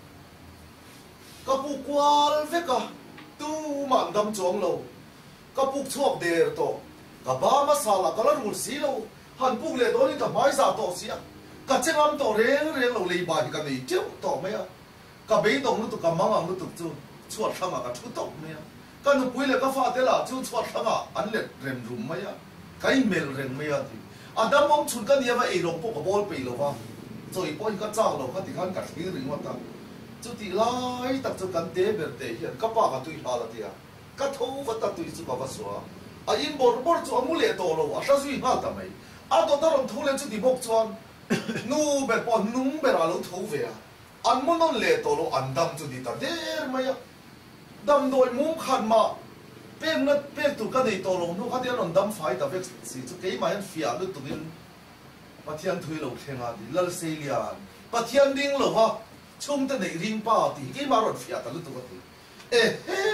pu kwal ve ka tu man dam chong lo ka puk chuak der to ka ba ma sala ka la rul si lo han puk le do ni ka mai za to sia ka chengam to reng reng lo le ba ka ni tiu to me ya ka be dong lu tu ka mang ang lu tu chu chuat thanga ka thu tok me ya ka nu pui le ka fa te la chu chuat thanga an le rem rum me ya kai mel reng me ya ti adam mong chun ka ni ba e rong po ka bol pe lo wa choi po ka cha lo ka ti kan ka thi ring wa ta chu ti lai tak chu kan te ber te hian ka pa ka tui ha la ti ya ka tho va ta tui chu ka va so a in bor chu amu le to lo a sa zui ha ta mai a to ta ron thu le chu ti bok chuan nu be po nung be ra lo tho ve a an mon non le to lo an dam chu di ta der mai ya dam doi mu khan ma pen na pe tu ka nei to lo no ka dia non dam fai ta ve si chu ke mai an fia lu tu din pathian thui lo khenga di lal selia pathian ding lo ha chung te nei ring pa ti ke ma ron fia ta lu tu ka ti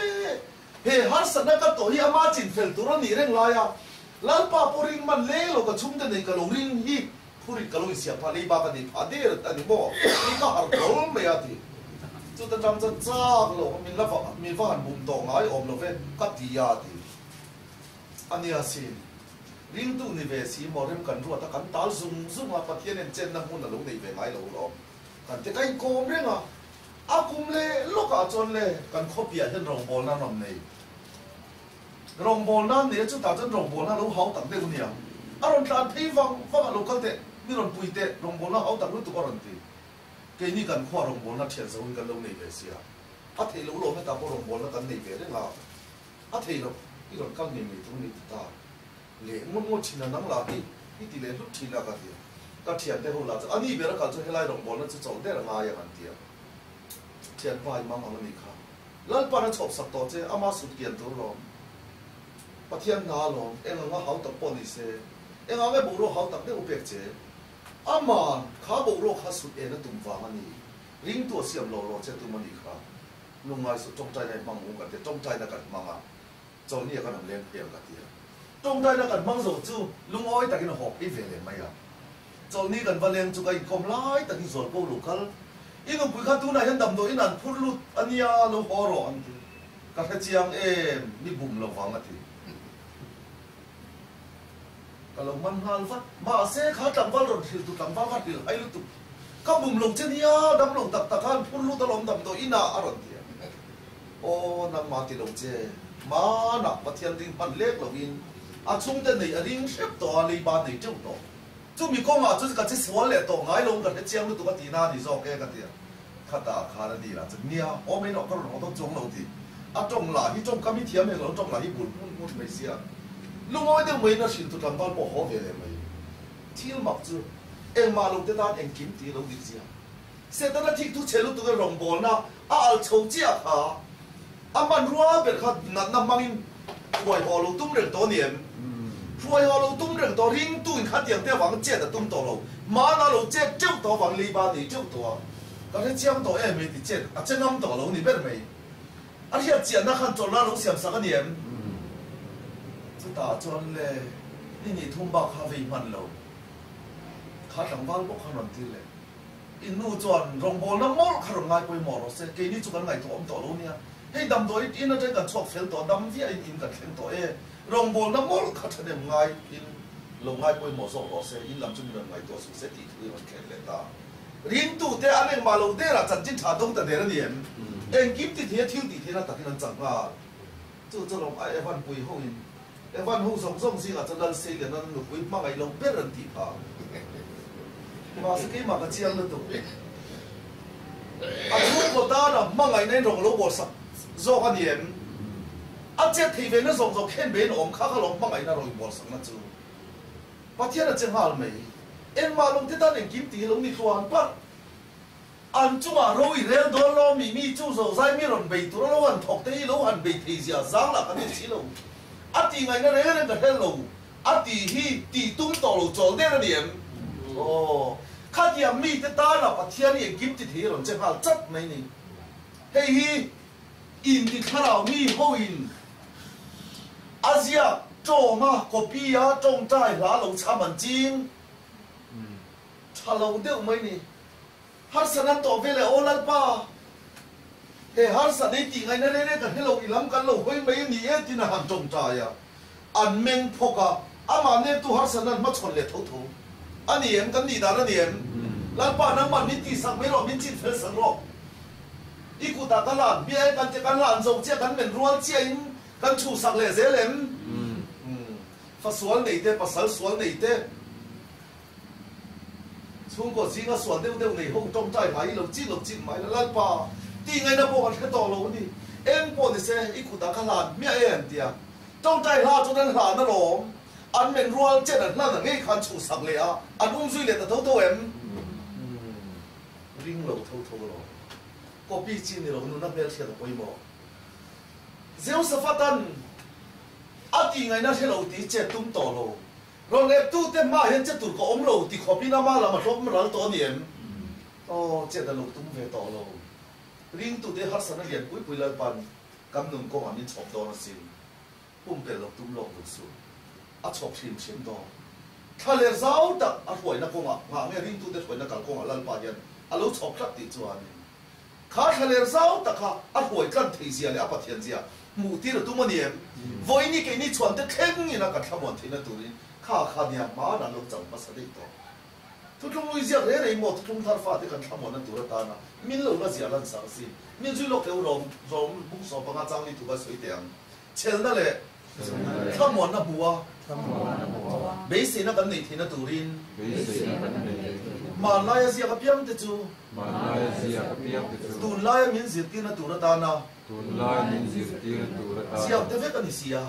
he har sana ka to hi ama chin fel tu ron ni reng la ya lal pa po ring man le lo ka chung te nei ka lo ring hi puri ka lo sia pa le ba ka ni pa der ta ni bo ni ka har ko me ya ti chu ta jam cha cha lo min la fa min fa han bum to ngai om lo ve ka ti ya ti ania sin ring tu ni ve si mo rem kan ru ta kan tal zum zum a pathian en chen na mun na lo nei ve ngai lo lo kan te kai kom renga a kum le lo ka chon le kan khopia hen rong bol na nom nei rong bol na ne chu ta chen rong bol na lo hau tak de ni a aron tan phei wang wang lo kal te mi ron pui te rong bol na hau tak lu tu ko ron ti ke ni kan khwa rong bol na chen zo kan lo nei ve sia a thei lo lo me ta bo rong bol na kan nei ve renga a thei lo i ron kal ni mi tu ni ta le mun mo chin na nang la ti ti le lu chin la ka ti ka thian te ho la cha ani be ra ka chu helai rong bol na chu chol de ra nga ya kan ti thian vai ma ma ni kha lal pa na chop sak to che ama sut kian tur lo pathian na lo eng nga hau tak po ni se eng nga bo ro hau tak de upek che ama kha bo ro kha sut e na tum wa ma ni ring to siam lo lo che tu ma ni kha lungai su tong tai nai mang u ka te tong tai na kan manga chol ni ka nam leng pe ka ti tong tai na kan mang zo chu lungoi takin hop i ve le mai ya chol ni kan valeng chu kai kom lai takin zor po lokal inu pui kha tu na yan dam do in an phur lut ania lo horo an ti ka kha chiang em ni bum lo wang ati kalau man hal phát mà sẽ khá tầm vào rồi thì tụi tầm vào phát thì ai lúc tụi các bùm lồng trên nia đâm lồng tập tập han phun lúc tao lồng đâm tôi ina ở rồi thì ô nằm mà thì lồng chè mà nằm mà thiên đình pan lek lồng in chung tên này riêng xếp to lấy ba này chung to chúng mình có mà chúng cái chỉ số lệ to ngay lồng cái chiang lúc tụi cái tina thì do cái thì khá ta khá là đi là chân nia ô mấy nó có nó都中楼的中là hi中咁天嘅中là hi buồn mấy xia lúc nói đến mấy nó xin tụi tầm vào bỏ họ về lại mấy thiếu mặc chứ em mà lúc đó em kiếm tiền lúc gì à sẽ tao đã thích tụi chơi lúc tụi cái rồng bò na châu chia hả mình rùa biệt khát nằm mang quay họ lúc tung rừng to niệm quay họ lúc tung rừng to riêng tụi khát tiền theo vắng chết là tung to lâu mà nó lúc chết trước to vắng li ba thì trước to cái này chiang to em thì chết chết năm to lâu thì biết mấy hiện chuyện nó khăn trộn nó lúc xem sao cái niệm ta cho lệนี่ทุ่มบักฮาวิมันเราข้าต่างบ้านบอกขนาดที่เลยอินนูจวนรองบอลน้ำมอลขรมง่ายไปหมดเสร็จเกนี่จุกันไงถ่วมต่อรู้เนี่ยให้ดำตัวอินนั่นจะกันชอบเฟลต่อดำที่อินกันเฟลต่อรองบอลน้ำมอลข้าจะเดิมง่ายอินลงง่ายไปหมดสองเสร็จอินลำจุนเดินไงตัวสุดเสร็จที่คือมันแข็งเลยตารินตู้แต่อันเองมาเราได้ละจันจินชาดงแต่เดี๋ยวนี้เองกิฟติเทียทิวติเทียนั่นแต่ที่นั่นจังว่าจู่จะลงไอ้วันปุยห้องอินวันหูส่งสิอาจจะดันเสียนั่นหนุกวิมาไงลงเป็นรันทีพามาสกี้มากระเจียงเลยตัวอาชุดก็ตาน่ะมาไงในโรงโลบสักโจกันเย็นอาเจ็ดทีเวนนั่นส่งเข็นเบนอมข้าขลงมาไงน่าโรงบสักนั่นจู่ปะเทียนจะหาไหมเอ็นมาลงที่ด้านเองกิมตีลงนี่ตัวอันปัดอันจู่มาโรยเรียนโดนล้อมีจู่โซ่ใจมีรอนเบยตัวล้วนถกเตยล้วนเบยทีเสียจังละกันนี่ชิโลตีไงนั่นเรื่องนั้นก็เฮลโลตีฮีตีตุ้มต่อโลจอลเดร์เนี่ยโอ้ข้าที่ยังมีแต่ตาหลับเทียนยังกิมติดที่หล่นจะหาจัดไหมนี่เฮ้ยอินที่ข้าเรามีโฮอินอาเซียโจมาโคปียจงใจหลาลงชามันจริงชาเราเดียวไหมนี่ฮัสนันต่อเวลโอลัลป้าฮัสนันตีไงนั่นเรื่องกันให้เราอีหลังกันเราเฮ้ยไม่นี่ที่น่าหันจงใจอันเมงพกะอามาเนี่ยตัวฮัสนันมาชนเลยทุกอันนี้เอ็มกันนี่ดาร์นี่เอ็มแล้วป้าน้ำมันมิตรสักไม่รอมิตรจิตเฟสังรออีกูตากันหลานเบี้ยกันจะกันหลานส่งเจ้ากันเป็นรัวเจียนกันชูสักเลยเสียเลยฟ้าสวนไหนเต้ภาษาสวนไหนเต้ช่วงก่อนสิงห์สวนเดียวในห้องจงใจหมายเราจีเราจีหมายแล้วป้าตีไงนะพวกกันแค่ต่อเราดิเอ็มพอนี่เสียอีกูตากันหลานเมียเอ็มเดียจงใจหลานจนนั้นหลานนั่นหรออันเป็นรัวเจ้านั่นนั่นไงคันชูสักเลยอ่ะอันอุ้มซุยเลยแต่เท่าเอ็มริงเราเท่าเราก็ปีจีนเราหนุ่มนักเรียนเชียร์ตัวไปหมดเจ้าสฟัตันอาตีไงนะที่เราตีเจ็ดตุ้มต่อเราเล็บตู้เต็มมาเห็นเจ็ดตุ้มก็อมเราตีขอพี่น้ำมาเรามาชมเราตัวเนียมโอ้เจ็ดเราตุ้มเวต่อเราริงตู้เดฮัสนันเรียนปุยเลยปันกำนุ่มก็มันนี่ชอบตัวสิปุ่มเป็นเราตุ้มเราบุษอาชอบชิมตัวถ้าเลี้ยเจ้าตักอาถวยนักกงอ่ะหางเนี่ยริงตู้เดถวยนักการกงอ่ะลันปายันอาลูชอบคลับติดจวนข้าทะเลเจ้าตักข้าอาถวยกันทีเสียเลยอาปัทยันเสียหมู่ที่เราตุ้มมันเนี่ยวันนี้แกนี่ชวนแต่เข่งนี่นะกันทำวันที่นั่นตัวนี้ข้าเนี่ยมาหนังเราจังมาสนิทตัวทุกคนรู้จักเรื่องหมดทุกคนทาร์ฟ้าที่กันทำวันนั้นตัวตานะมินเราก็เสียลันสังสิมินช่วยเราเกี่ยวรอมบุกสอบปังอาจังนี่ถูกไปสวยเตียงเช่นนั่นแหละทำวันนั้นบัวเบสินักกันนี่ที่นั่นตัวรินมาลายเสียกับเพียงแต่จูตุนลายมินสิที่นั่นตัวตานะเสียเทเวกันนี่เสีย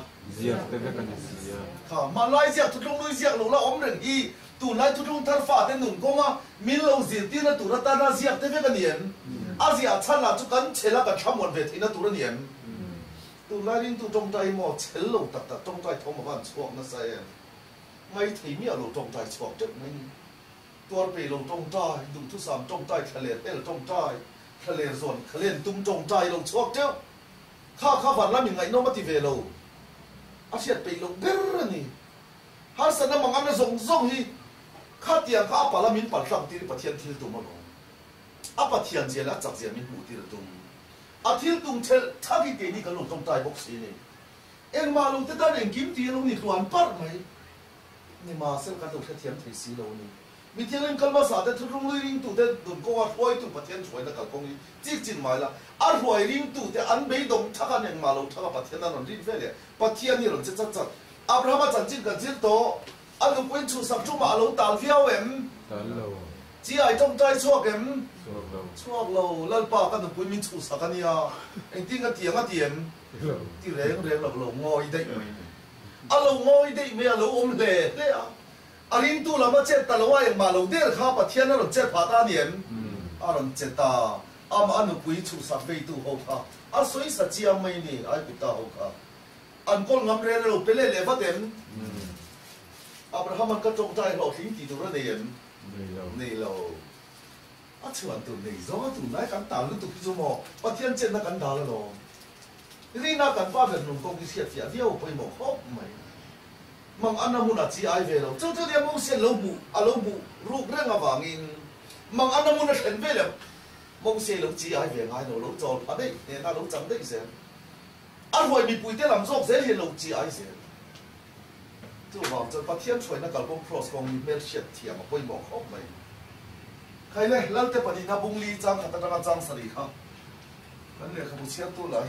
ค่ะมาลายเสียทุกคนรู้เสียเราละอมเรื่องอีตุนลายทุกคนทาร์ฟ้าแต่หนุ่มก็มามินเราสิที่นั่นตัวตานะเสียเทเวกันเนี่ยอาเสียฉันละทุกคนเชลักกันทำวันเวทีนั่นตัวเนี่ยตุลารินตุจงใจหมดเชลล์ตัดจงใจทอมกันช่วงนั่นใช่ไม่ที่มีอะไรจงใจช่วงจุดนี้ตัวไปลงจงใจดุทุสามจงใจทะเลเอลจงใจทะเลส่วนทะเลตุ้มจงใจลงช่วงเจ้าข้าฝันแล้วยังไงน้องมาที่เวโลอาเชียไปลงเกลือนี่ฮาร์สันมังอันนั้นส่งที่ข้าเตียงข้าปาลามินปัดสังที่ปะเทียนที่ตุ้มมันอาปะเทียนเจแล้วจักเสียมินหูที่ตุ้มอาทิตย์ตุ้งเชลถ้าที่เกนี่ก็ลงตรงใจบ็อกซี่นี่เอ็งมาลงแต่ด้านเอ็งกิมตีลงนี่ตัวอันปัดไหมนี่มาเส้นการดูเทียมไทยสีเรานี่มีเทียนเล่นกันมาสาแต่ทุกรุ่งริ่งตู่แต่ดุนก็ว่าช่วยตู่ประเทศช่วยนักการกงนี้จีจินมาละอันรวยริ่งตู่แต่อันไม่ดงทักกันยังมาเราทักกับประเทศนั้นริมเฟลเลยประเทศนี้เราจะจัดอับราฮัมจันจินกันจินโตอันลูกเป็นชูสับจุมาเราตาลเฟี้ยวเอ็มจีไอต้องใจชั่วเอ็มชั่วเราแล้วป้ากันลูกเป็นมินชูสักกันเนี่ยเอ็งติ้งกันเตียงกันเตียงที่เร่งเรางอยได้ไหมอันเรางอยได้ไหมเราอมเล่เลยอ่ะอันนี้ตัวเราไม่เจ็ดแต่เราว่าอย่างมาเราเดี๋ยวข้าประเทศนั้นเราเจ็ดผ่าตาเนี่ยอันเราเจ็ดตาอันลูกเป็นชูสับไปตัวเขาค่ะอันสวยสัจจะไม่นี่ไอ้กุตาเขาค่ะอันก้นงำเรือเราไปเล่นเลยว่าเต็มอับราฮัมมันก็จงใจเราทิ้งตีตัวเราเนี่ยนี่เราอันชวนตัวนี้ร้องตัวไหนกันตาลุตุกิจโมประเทศเจ็ดนักกันดาแล้วเนาะนี่นักกันป้าเป็นหนุ่มกองที่เสียเสียเดียวไปหมดครบไหมมังอันนั้นมุนัดจีไอเวลเจ้าเดียวมึงเสียลบุอารมณ์บุรูปเรื่องอะไรงินมังอันนั้นมุนัดเห็นเวลมึงเสียลจีไอเวลไงหนูรู้จอดอะไรเนี่ยน่ารู้จำได้เสียอันหวยมีปุ๋ยเตลำซอกเสียเห็นลจีไอเสียจู่ว่าจะประเทศช่วยนักการกองครอสกองมีเมลเชียเทียมไปหมดครบไหมใครเลยแล้วแต่ปฏินาบุงลีจังขัดตระจังสลีครับนั่นเลยขบุเชียตัวไหน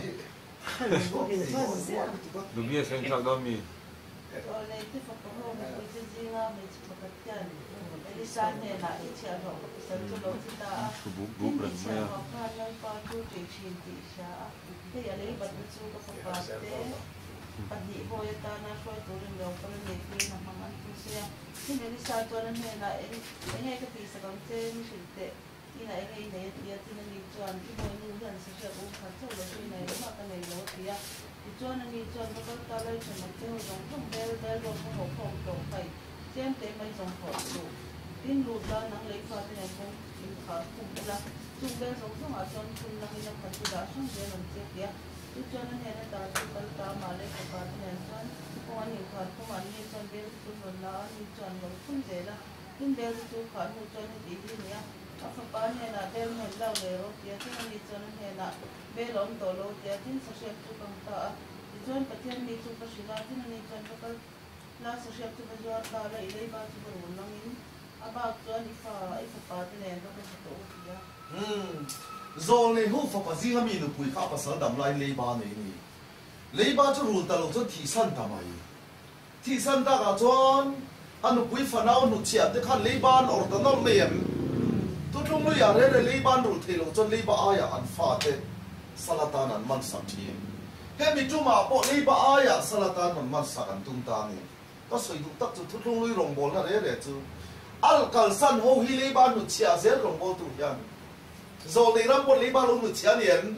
ดูเบี้ยเส้นชักดอมี Oleh itu faktor itu juga menciptakan elisannya nak cakap satu laut kita ini siapa kalau patu cinta siapa itu yang lebih betul kepada padi boleh tanah soal turun jauh kalau lebih nampak antusias ini satu orang nak ini kita sekarang ini cerita ini dia ini jual ini jual sesuatu kacau lalu ini macam ini laut dia jual ini jual kalau kalau itu macam orang bel orang hong kong kai siapa temai orang hong tin luar nang lepas ni pun khas pun lah sumber orang macam pun nang ini pasti dah sumber nanti dia jual ni ada dah kalau malai kepada ni jual orang yang khas pun ni jual bel pun lah ni jual pun jelah tin bel tu khas pun jual ni ni ya apa pan ni nak bel ni lau lero dia tin ni jual ni nak bel on tolo dia tin sosial tu kangta jual pasien ni tu pasien tin ni jual kalau lah sosial tu jual kalau ilai baca berulang ini apa jual ifa pan ni tu begitu dia zon ni hu fa pazi kami nu pui kha pasal dam lai leiba ni leiba chu rul ta lo chu thi san ta mai thi san ta ga chuan anu pui fa nau nu chia te khan leiban or ta nor mem tu tlung lu ya re leiban rul the lo chuan leiba aya an fa te salatan an man sam thi he mi chu ma po leiba aya salatan an man sa kan tung ta ni ta soi du tak chu tu tlung lu rong bol na re chu al kal san ho hi leiban nu chia zel rong bol tu hian rồi thì nó muốn lấy bao lâu được chia liền,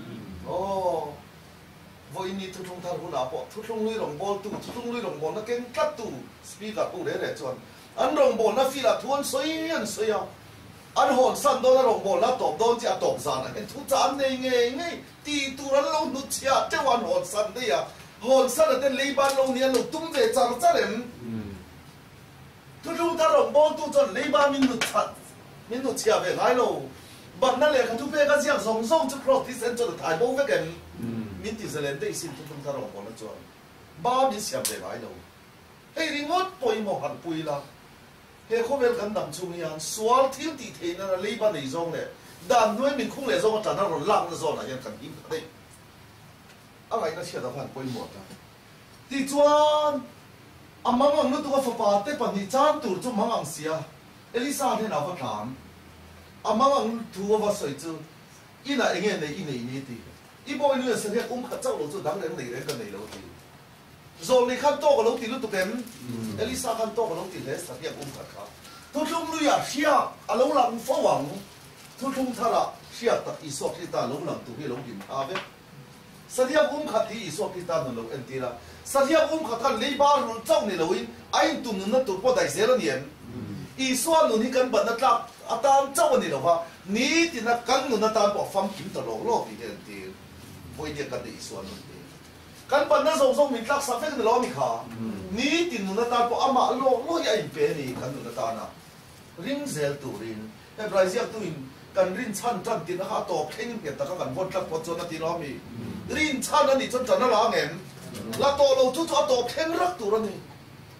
với ní thu thung thar hula po, thu thung lui rong bol tu, thu thung lui rong bol nó kén cắt tu, speaker tu để chọn, anh rong bol nó phi là thuần soi à, anh hồn san đó là rong bol nó top đó chỉ top san à, anh thu chán này nghe, ti tu nó lâu nút chia, thế hoàn hồn san đấy à, hồn san là tên lấy bao lâu niên lúc tung về chán chán em, thu thung thar rong bol tu chọn lấy bao mình nút chia về ngay lâu. Bạnนั่นเลยเขาทุกเรื่องก็เสียงส่งจุดครบที่เซ็นจุดถ่ายโบ้ไปกันมินติเซเลนได้สิ่งทุกทุกทารองคนละจวนบ้ามีเสียบเลยไหมเราเฮ้ยริงดป่วยหมอหันป่วยละเฮ้ยเขาเป็นกันดำชุ่มยันสวลทิ้งตีเทนั่นเลยบ้านในซองเนี่ยด่านด้วยมินคุ้งเลยซองจันทร์นั่นหลังในซองน่ะยังกันยิ้มได้อะไรน่าเชื่อต่อผ่านป่วยหมดนะตีจวนอามังอังนึกตัวฝาปาเตปันนิจานตูจุมังอังเสียเอลิซาเนี่ยน่าฟังถามอามาวังทัวว่าสวยจูอีน่ะเองเนี่ยอีนี่ดีอีบอยเนี่ยเสียข้าเจ้าเราจูดังเรื่องไหนกันไหนเราดีโซนี่ขั้นโตกับเราตีลุตุเต็มเอลิซาขั้นโตกับเราตีเลสเสียข้าข้าทุกทุ่งลุยเสียอาเราหลังฟ้าวังทุกทุ่งทาระเสียตัดอีสอกที่ตาเราหลังตุให้เรากินอาเวเสียข้าที่อีสอกที่ตาเราเอ็นตีละเสียข้าท่านเลยบ้านเราเจ้าเนี่ยเราอินไอ้ตุ่มนั่นตุ่มพอได้เสียแล้วเนี่ยอีส่วนนู้นที่กันบัดนักลับอาตามเจ้าวันนี้เราว่านี่ที่นักกันนู้นอาตามบอกฟังกินตลอดโลกที่เดินที่พอยเดียกันได้อีส่วนนู้นกันบัดนั้นส่งมีลักษณะเป็นล้อมีขานี่ที่นู้นอาตามบอกอามาโลใหญ่เป็นนี่กันนู้นอาตามนะริงเซลตูรินไอ้บราซิลตัวอินกันรินชันจันตินะฮะตอกเข่งเกี่ยตะกันวนลักพอจนนาทีล้อมีรินชันนั่นนี่จนจันนั่นล้อเงินแล้วตัวเราทุกตัวตอกเข่งรักตัวนี่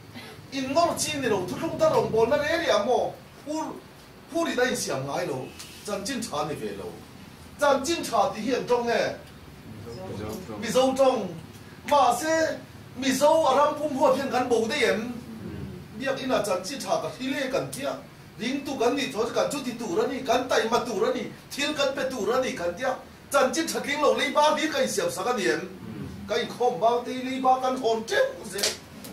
in ngor chi ni lo thu lu ta rong bol na re ri amo pu ri dai siam ngai lo chan chin cha ni ve lo chan chin cha ti hian trong nge mi zo trong ma se mi zo aram pum ho phian kan bo de yem biak ina chan chin cha ka thile kan tia ring tu kan ni tho kan chu ti tu ra ni kan tai ma tu ra ni thil kan pe tu ra ni kan tia chan chin that ling lo lei ba bi kai siam sa ka diem kai khom ba ti lei ba kan hon che ze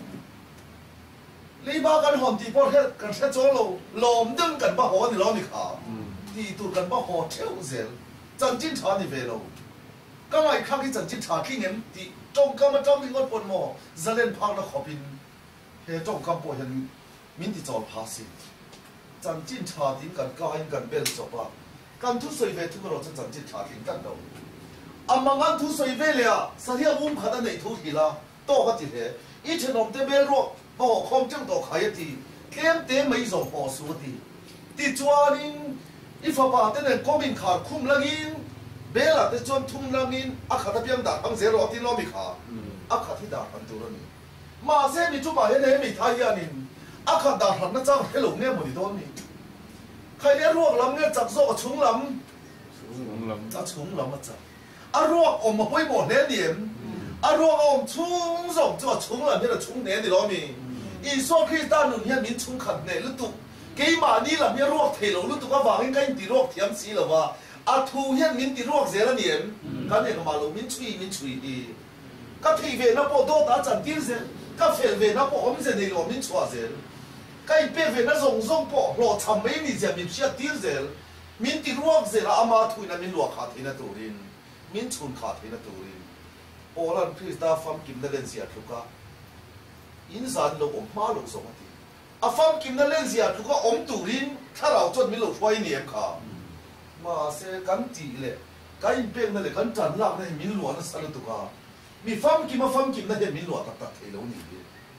lei ba kan hon ti por he kan se cho lo lom deng kan ba ho ni lo ni kha ti tu kan ba ho che ze chan chin cha ni ve lo ka mai kha ki chan chin cha ki ngem ti trong ka ma trong ni ngot pon mo zalen phang na khopin he trong kam po hen min ti chol pha si chan chin cha tin kan ka hin kan bel so pa kan thu soi ve thu ro chan chin cha tin kan do amangan thu soi ve le a sa hia um khada nei thu hi la to ka ti he i chenom te bel ro bo khom chang to khai ti kem te mai zo po su ti chuanin i fa pa te ne komin khar khum lagin bela te chon thum lagin a khata piam da ang zero ti lo mi kha a khathi da kan tu ro ni ma se mi chu ba he ne mi thai hianin a khat da han na chang hello nge mo ni don ni khai le ruak lam nge chak zo chung lam cha chung lam cha a ruak om ma poi mo ne diem a ruak om chung zo cho chung lam he da chung ne ni lo mi i so khi ta nu hian min chung khat ne lu tu ke ma ni lam he ruak thei lo lu tu ka wang kai ti ruak thiam si lo wa a thu hian min ti ruak zela niem kan ne ma lo min chui i ka thei ve na po do ta chan tir ze ka fel ve na po om ze nei lo min chua zel kai pe ve na zong po lo cham mai ni ja min sia tir zel min ti ruak zela ama thui na min lo kha thina turin min chun kha thina turin oran krista fam kim na len sia thuka in san lo om ma lo so mati a fam kim na len sia thuka om turin tharau chon min lo thwai ni em kha ma se kan ti le kai pe na le kan chan lak na min lo na sal tuka mi fam kim na he min lo tak thei lo ni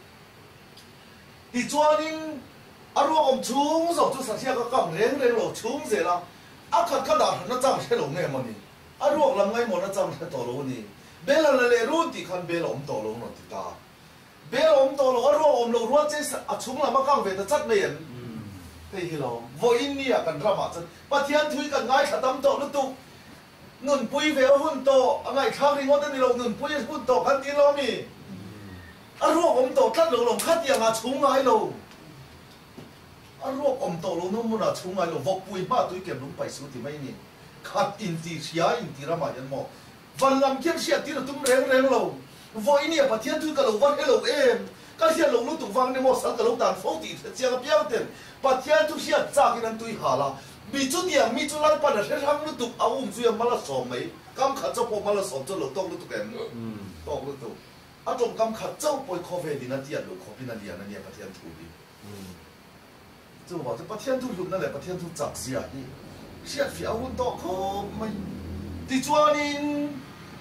ti chuanin aru om chung zo chu sa sia ka kam reng lo chung ze la a khat ka da na chang he lo nge mo ni aru lam ngai mo na chang he to lo ni bela la le ru ti khan bela om to lo no ti ta bela om to lo aru om lo ru che a chung la ma kang ve ta chat me yen te hi lo vo in ni a kan drama chat pathian thui kan ngai khatam to lu tu nun pui ve hun to angai khang ri ngot ni lo nun pui hun to kan ti lo mi aru om to tlat lo khat ya nga chung ngai lo aru om to lo no mu na chung ngai lo vok pui ma tui kem lum pai su ti mai ni khat in ti sia in ti ra ma yan mo van lam kiam sia ti tum reng lo voi ni pathian thui ka lo van hello em ka sia lo lu tu wang ni mo sal ka lo dan fo ti sia ka piang ten pathian tu sia cha ki nan tui hala mi chu dia mi chu lan pa na the ham lu tu awum chu ya mala som mai kam kha cho po mala som cho lo tong lu tu ken tong lu tu a trong kam kha chau poi kho ve di na ti lo kho pi na dia na ni pathian thu di chu ba chu pathian thu lu na le pathian thu chak sia hi sia fi awun to kho mai ti chuanin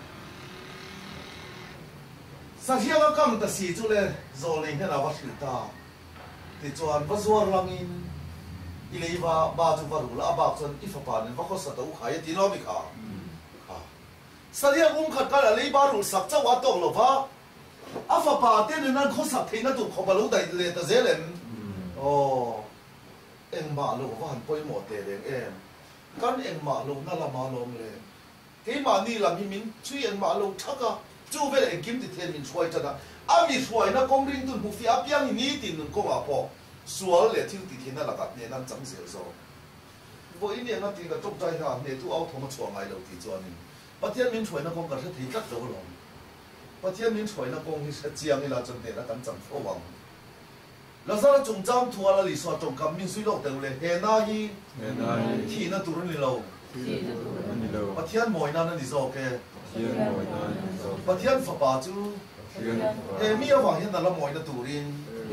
sa hia ka kam ta si chu le zo le he na wa thil ta ti chuan va zuar langin i le ba ba chu va ru la ba chuan i fa pa nen va kho sa to khai ti lo mi kha sa hia kum khat ka le ba ru sak cha wa to lo va a fa pa te ne nan kho sa the na tu kho ba lo dai le ta zelen o eng ma lo va han poi mo te le em kan eng ma lo na la ma lo le ke ma ni la mi min chui eng ma lo thaka chu ve eng kim ti then min choi ta da a mi choi na kong ring tun hu fi a piang ni tin nun ko a po sual le thil ti then na la ka ne nan chang se so vo in ne na ti da tok tai ha ne tu au thoma chuang ai lo ti chuan ni pathian min choi na kong ka the thei tak lo lo pathian min choi na kong hi sa chiang ni la chang te na kan chang fo wang la sa la chung chang thua la li so tong kam min sui lo te le he na hi thi na tur ni lo pathian moi na ni zo ke pathian fa pa chu he mi a wang hian na la moi na turin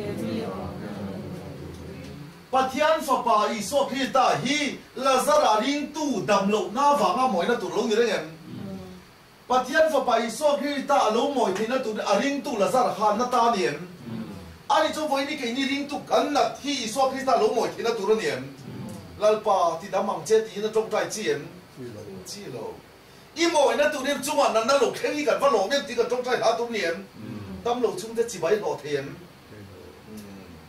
pathian fa pa i so khi ta hi la zara ring tu dam lo na wanga moi na tur lo ni reng pathian fa pa i so khi ta lo moi thi na tur a ring tu la zara khan na ta niem ani chu voi ni ke ni ring tu kan na thi i so khi ta lo moi thi na tur niem lalpa ti da mang che ti na trong tai chien chi lo i moi na tu nem chuan na na lo khengi kan va lo nem ti kan trong tai ha tu niem tam lo chung te chi bai lo them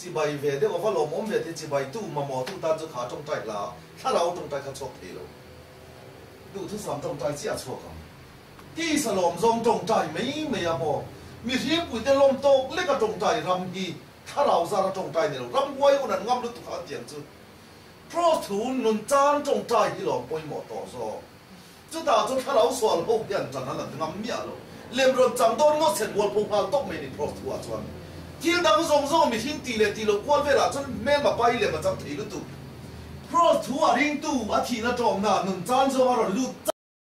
จีใบเวเด็กว่าลมอมเวทีจีใบตู้มาหมอตู้ตาจะขาจงใจลาถ้าเราจงใจเขาชกเทโลดูทุกสามจงใจเสียชั่วกันที่สลอมทรงจงใจไม่ยาพอมีเทียบปุ๋ยแต่ลมโตเล็กก็จงใจรำฮีถ้าเราสารจงใจเนี่ยรำไว้อุนันงำลุตุขาเจียงจุดเพราะถูนนุนจานจงใจที่หลอมปอยหมอต่อซอจุดตาจนถ้าเราสวนโลกยันจันนั้นงำเมียโลเลี้ยมรถจังโดนงดเสร็จวัวพงพาตกไม่ได้เพราะถูกชวนที่ดังทรงมีทิ้งตีเลยตีโลกวนเวลาจนแม่มาไปเลยมาจังตีลุตุเพราะถูกริ่งตู้อาทิตย์ละจอมหน้านุนจานจะมาหลุด